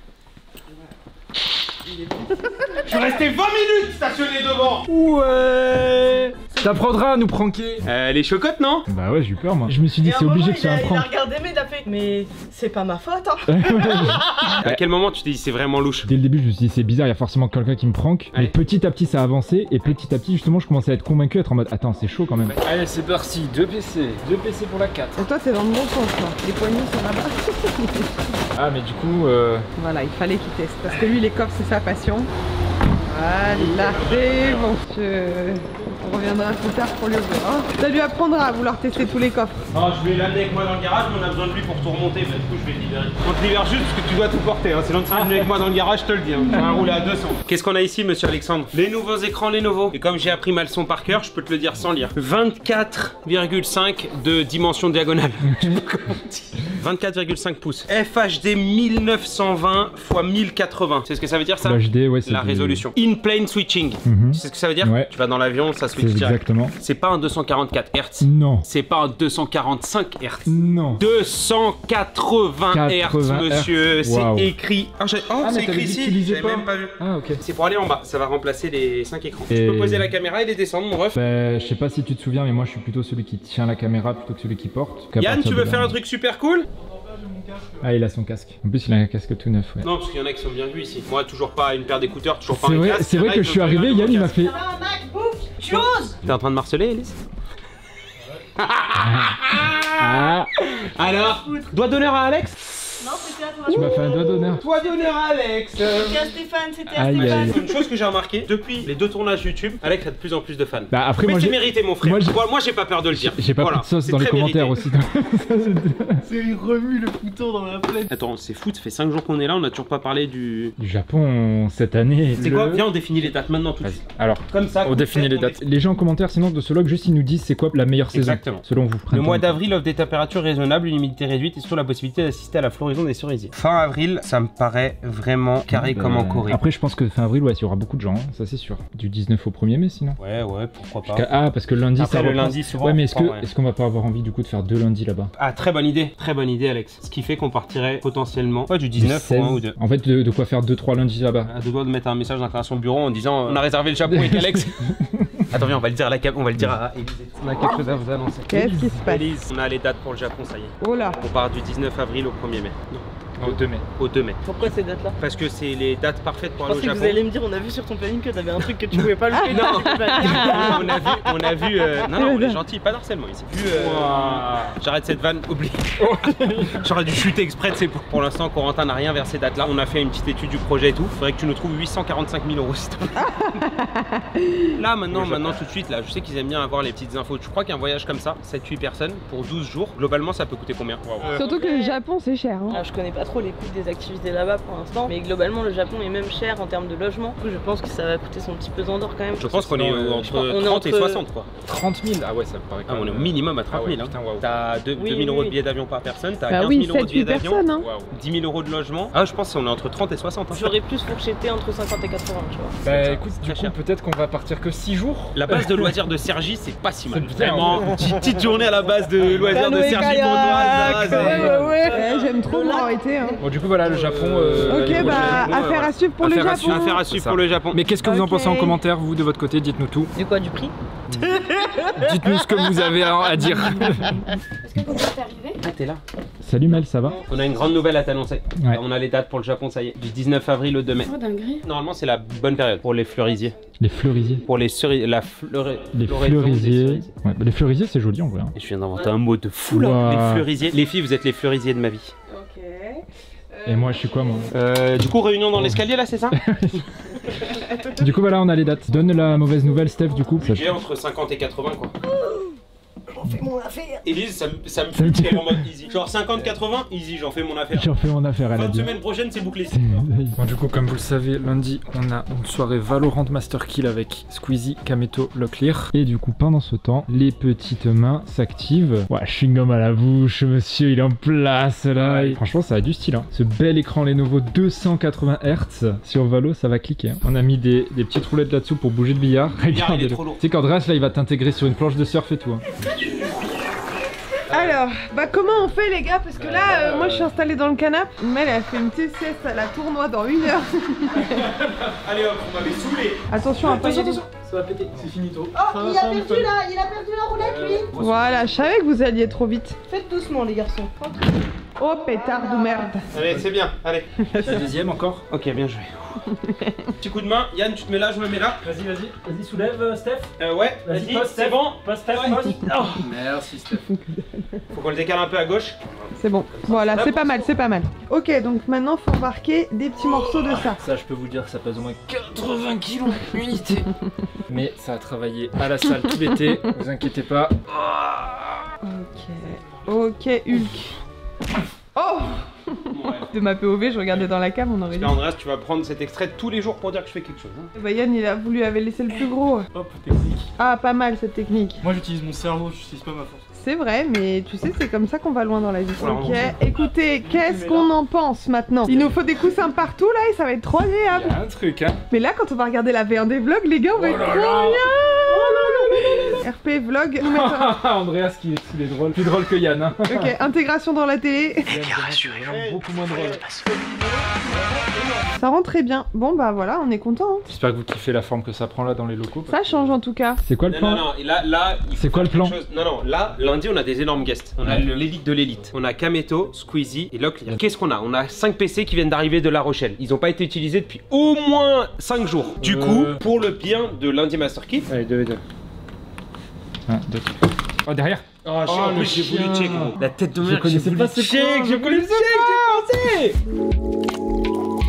Je suis resté vingt minutes stationné devant. Ouais. T'apprendras à nous pranker. Euh, les chocottes, non? Bah ouais, j'ai eu peur moi. Je me suis dit Et à c'est un obligé moment, que ce soit il un a- Il a prank. regardé mais il a fait. Mais c'est pas ma faute hein. À quel moment tu t'es dit c'est vraiment louche? Dès le début, je me suis dit c'est bizarre, il y a forcément quelqu'un qui me prank. Mais Allez. petit à petit, ça a avancé et petit à petit, justement, je commençais à être convaincu, à être en mode attends, c'est chaud quand même. Allez, c'est parti. deux P C. deux P C pour la quatre. Et toi, t'es dans le bon sens, quoi. Les poignets sont là-bas. Ah, mais du coup, euh... Voilà, il fallait qu'il teste. Parce que lui, les coffres, c'est sa passion. Voilà, c'est bon. Je... On reviendra plus tard pour lui ouvrir. Hein. Ça lui apprendra à vouloir tester tous les coffres. Non, je vais l'amener avec moi dans le garage, mais on a besoin de lui pour tout remonter. Bah, du coup, je vais le libérer. On te libère juste parce que tu dois tout porter. Hein. Sinon, tu serais venu avec moi dans le garage, je te le dis. Hein. Tu vas rouler à deux cents. Qu'est-ce qu'on a ici, monsieur Alexandre? Les nouveaux écrans Lenovo. Et comme j'ai appris ma leçon par cœur, je peux te le dire sans lire. vingt-quatre virgule cinq de dimension diagonale. Je sais pas comment on dit. vingt-quatre virgule cinq pouces. F H D mille neuf cent vingt par mille quatre-vingts. C'est ce que ça veut dire ça? l'H D, ouais, c'est La du- résolution. In-plane switching. Mhm. Tu sais ce que ça veut dire? Ouais. Tu vas dans l'avion, ça switch C'est direct. exactement. C'est pas un deux cent quarante-quatre hertz. Non. C'est pas un deux cent quarante-cinq hertz. Non. deux cent quatre-vingts hertz, quatre-vingts monsieur. hertz. Waouh. C'est écrit. Ah, j'ai- oh, Ah, mais c'est t'avais écrit dit que ici. tu lisais J'avais pas. même pas vu. Ah, ok. C'est pour aller en bas. Ça va remplacer les cinq écrans. Et- Tu peux poser la caméra et les descendre, mon ref. Bah, je sais pas si tu te souviens, mais moi je suis plutôt celui qui tient la caméra plutôt que celui qui porte. Qu'à Yann, partir tu de veux là- faire un truc super cool? Ah, il a son casque. En plus, il a un casque tout neuf, ouais. Non, parce qu'il y en a qui sont bien vus ici. Moi, toujours pas une paire d'écouteurs, toujours pas C'est un vrai, casque. c'est Il y en vrai a que qui je suis ont arrivé, un Yann il m'a casque. fait. T'es en train de marceler, Elise? Ah, Alors, doigt d'honneur à Alex? Non, c'était à toi. tu m'as fait un doigt d'honneur. Doigt d'honneur à Alex. C'était à Stéphane, c'était à Aïe, Stéphane. aïe. Une chose que j'ai remarqué, depuis les deux tournages YouTube, Alex a de plus en plus de fans. Bah, après, Mais moi c'est j'ai. mérité, mon frère. moi, j'ai- Moi, moi, j'ai pas peur de le dire. J'ai pas Voilà, pris de sauce c'est dans les très commentaires mérité. aussi. C'est il remue le couteau dans la plaie. Attends, c'est fou, ça fait cinq jours qu'on est là, on a toujours pas parlé du. Du Japon cette année. C'est le- quoi? Viens, on définit les dates maintenant tout de Vas-y. suite. Alors, Comme ça. on qu'on définit fait, les on dates. Les gens en commentaire, sinon de ce log, juste ils nous disent c'est quoi la meilleure saison. Exactement. Selon vous. Le Printemps, mois été. d'avril offre des températures raisonnables, une humidité réduite et surtout la possibilité d'assister à la floraison des cerises. easy. Fin avril, ça me paraît vraiment carré bah, comme en Corée. Après, je pense que fin avril, ouais, il y aura beaucoup de gens, hein, ça c'est sûr. Du dix-neuf au premier mai, sinon. Ouais, ouais, pourquoi pas. Jusqu'à- Ah, parce que le lundi, Après, ça le reprend. lundi, souvent, Ouais, mais on est-ce prend, que ouais. est-ce qu'on va pas avoir envie du coup de faire deux lundis là-bas? Ah, très bonne idée, très bonne idée, Alex. Ce qui fait qu'on partirait potentiellement, pas du dix-neuf seize. ou un ou deux. En fait, de, de quoi faire deux trois lundis là-bas. À deux doigts de mettre un message d'incarnation bureau en disant euh, on a réservé le Japon avec Alex. Attends, viens, on va le dire à la cam, on va le dire à Élise. On a quelque chose à vous annoncer. Qu'est-ce qui se passe? Élise, on a les dates pour le Japon, ça y est. Oh là. On part du dix-neuf avril au premier mai. Au deux mai. Au deux mai. Pourquoi ces dates là? Parce que c'est les dates parfaites pour Je aller au pensais que Japon. vous allez me dire, on a vu sur ton planning que t'avais un truc que tu pouvais pas louper. Non, on a vu, on a vu. euh, Non, non, on est gentil, pas d'harcèlement ici. Vu, euh, J'arrête cette vanne, oublie. J'aurais dû chuter exprès, c'est pour. Pour l'instant, Corentin n'a rien vers ces dates-là. On a fait une petite étude du projet et tout. Faudrait que tu nous trouves huit cent quarante-cinq mille euros, s'il te plaît. Là, maintenant, maintenant, tout de suite, là, je sais qu'ils aiment bien avoir les petites infos. Je crois qu'un voyage comme ça, sept huit personnes pour douze jours, globalement, ça peut coûter combien? Surtout que le Japon c'est cher. Hein. Alors, je connais pas trop les coûts des activités là-bas pour l'instant, mais globalement le Japon est même cher en termes de logement. Du coup, je pense que ça va coûter son petit pesant d'or quand même. Je pense qu'on est sinon, euh, entre on est trente et entre- soixante, quoi. trente mille. Ah ouais, ça me paraît quand Ah, on est même. au minimum à trente mille. Ah ouais, hein. putain, waouh. T'as deux- Oui, deux mille oui, euros de oui. billets d'avion par personne, t'as Bah quinze oui, mille euros de sept billets huit d'avion, personnes. Hein. Waouh. dix mille euros de logement. Ah, je pense qu'on est entre trente et soixante. hein. J'aurais plus fourchetté entre cinquante et quatre-vingts, tu vois. Bah écoute, du très coup, cher. peut-être qu'on va partir que six jours. La base de loisirs de Sergi, c'est pas si mal. C'est bien, Vraiment, ouais. petite, petite journée à la base de loisirs de Canoë Sergi kayak. Pontoise. Ouais, ouais, ouais. Ouais, j'aime trop pour arrêter. Hein. Bon, du coup, voilà, le Japon. euh, Ok, l'année bah prochaine. affaire à suivre pour le Affaire à Japon. suivre. Affaire à C'est suivre ça. pour le Japon. Mais qu'est-ce que vous en Ok. pensez en commentaire, vous, de votre côté? Dites-nous tout. Du quoi, du prix? Dites-nous ce que vous avez à à dire. Est-ce que quand t'es arrivé? Ah, t'es là. Salut Mel, ça va? On a une grande nouvelle à t'annoncer. Ouais. On a les dates pour le Japon, ça y est. Du dix-neuf avril au deux mai. Oh, dinguerie. Normalement, c'est la bonne période pour les fleurisiers. Les fleurisiers. Pour les cerisiers. La fleuri... Les floraison des fleurisiers. cerisiers. Ouais, bah, les fleurisiers, c'est joli en vrai. hein. Et je viens d'inventer un mot de fou là. Ouah. Les fleurisiers. Les filles, vous êtes les fleurisiers de ma vie. Ok. Et moi, je suis quoi, moi? Euh, du coup, réunion dans l'escalier là, c'est ça? Du coup, voilà, on a les dates. Donne la mauvaise nouvelle, Steph, du coup. J'ai entre cinquante et quatre-vingts quoi. J'en fais mon affaire. Élise, ça, me- ça me Ça me fout fait- qu'elle est en mode easy. Genre cinquante quatre-vingts, easy, j'en fais mon affaire. J'en fais mon affaire, elle a Fin de dit. semaine prochaine, c'est bouclé. Bon, du coup, comme vous le savez, lundi, on a une soirée Valorant Master Kill avec Squeezie, Kameto, Locklear. Et du coup, pendant ce temps, les petites mains s'activent. Ouais, chewing-gum à la bouche, monsieur, il est en place là. Ouais. Et franchement, ça a du style. Hein. Ce bel écran Lenovo deux cent quatre-vingts hertz sur Valo, ça va cliquer. Hein. On a mis des, des petites roulettes là-dessous pour bouger le billard. billard, il est Regardez-le. trop lourd. Tu sais qu'Andreas, là, il va t'intégrer sur une planche de surf et tout. Hein. Alors, bah comment on fait les gars? Parce que là, euh, moi je suis installée dans le canapé. Mel elle a fait une petite sieste à la tournoi dans une heure. Allez hop, on m'avait saoulé. Attention à pas y aller. Ça va péter, c'est finito. Oh, il a perdu là, il a perdu la roulette lui. Voilà, je savais que vous alliez trop vite. Faites doucement les garçons. Oh pétard de merde. Allez, c'est bien, allez. La deuxième encore. Ok, bien joué. Petit coup de main, Yann, tu te mets là, je me mets là. Vas-y, vas-y, vas-y, soulève, euh, Steph. Euh, ouais, Vas-y, vas-y, pose, c'est Steph. bon. Pose, Steph, Ouais. pose. Oh. Merci, Steph. Faut qu'on le décale un peu à gauche. C'est bon, voilà, c'est pas mal, c'est pas mal. Ok, donc maintenant faut embarquer des petits morceaux de ça. Ça, je peux vous dire, ça pèse au moins quatre-vingts kilos unité. Mais ça a travaillé à la salle tout l'été, vous inquiétez pas. Ok, ok Hulk. Oh De ma P O V, je regardais dans la cam, on aurait dit. Là, Andreas, tu vas prendre cet extrait tous les jours pour dire que je fais quelque chose. Hein. Bah Yann il a voulu avait laissé le plus gros. Hop, technique. Ah pas mal cette technique. Moi, j'utilise mon cerveau, j'utilise pas ma force. C'est vrai, mais tu sais, c'est comme ça qu'on va loin dans la vie. Voilà, Ok, on- écoutez, qu'est-ce qu'on en pense maintenant? Il nous faut des coussins partout là et ça va être trop agréable. Il y a un truc, hein. Mais là, quand on va regarder la V un des vlogs, les gars, on va être trop bien. R P vlog, nous mettons- Andreas qui est, il est drôle, plus drôle que Yann. Hein. Ok, intégration dans la télé. Vraiment beaucoup moins drôle. Ça rend très bien. Bon bah voilà, on est content. Hein. J'espère que vous kiffez la forme que ça prend là dans les locaux. Ça change en tout cas. C'est quoi le Non, plan? non, non, et là, là, il faut C'est quoi le faire quelque plan? chose- Non, non, là, lundi, on a des énormes guests. On a Ouais. le- l'élite de l'élite. On a Kameto, Squeezie et Locklear. Qu'est-ce qu'on a? On a cinq P C qui viennent d'arriver de La Rochelle. Ils ont pas été utilisés depuis au moins cinq jours. Du Euh. coup, pour le bien de lundi Master Kit. Allez, deux et deux. un, deux, Oh, derrière. Oh, Oh, en le plus, j'ai voulu chien. check, gros. La tête de Je merde, j'ai connaissais voulu pas c'est check, quoi, j'ai je voulu check, j'ai pensé.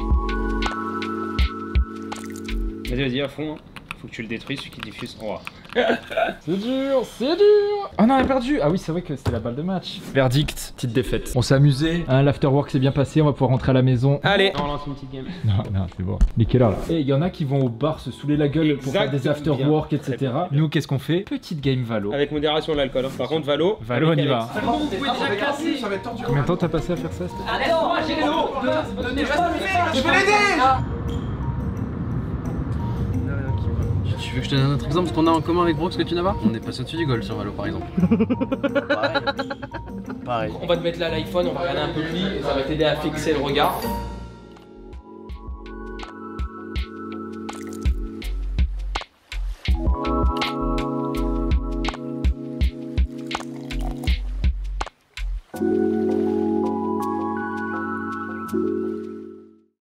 Vas-y, vas-y, à fond. Hein. Faut que tu le détruises, celui qui diffuse. Oh. C'est dur, c'est dur. Ah non, on a perdu. Ah oui, c'est vrai que c'était la balle de match. Verdict, petite défaite. On s'est amusé, hein, l'afterwork s'est bien passé, on va pouvoir rentrer à la maison. Allez, on lance une petite game. Non, non, c'est bon. Mais quelle heure là? Et il y en a qui vont au bar se saouler la gueule pour faire des afterwork, et cetera. Nous, qu'est-ce qu'on fait? Petite game Valo. Avec modération l'alcool. Hein. Par contre, Valo. Valo, on y va. Vous pouvez déjà casser. Combien de temps t'as passé à faire ça? Allez, moi j'ai l'eau. Donnez pas le faire. Je vais l'aider. Tu veux que je te donne un autre exemple, ce qu'on a en commun avec Brooks que tu n'as pas? On est passé au-dessus du goal sur Valo par exemple. Pareil. Pareil. On va te mettre là l'iPhone, on va regarder un peu plus et ça va t'aider à fixer le regard.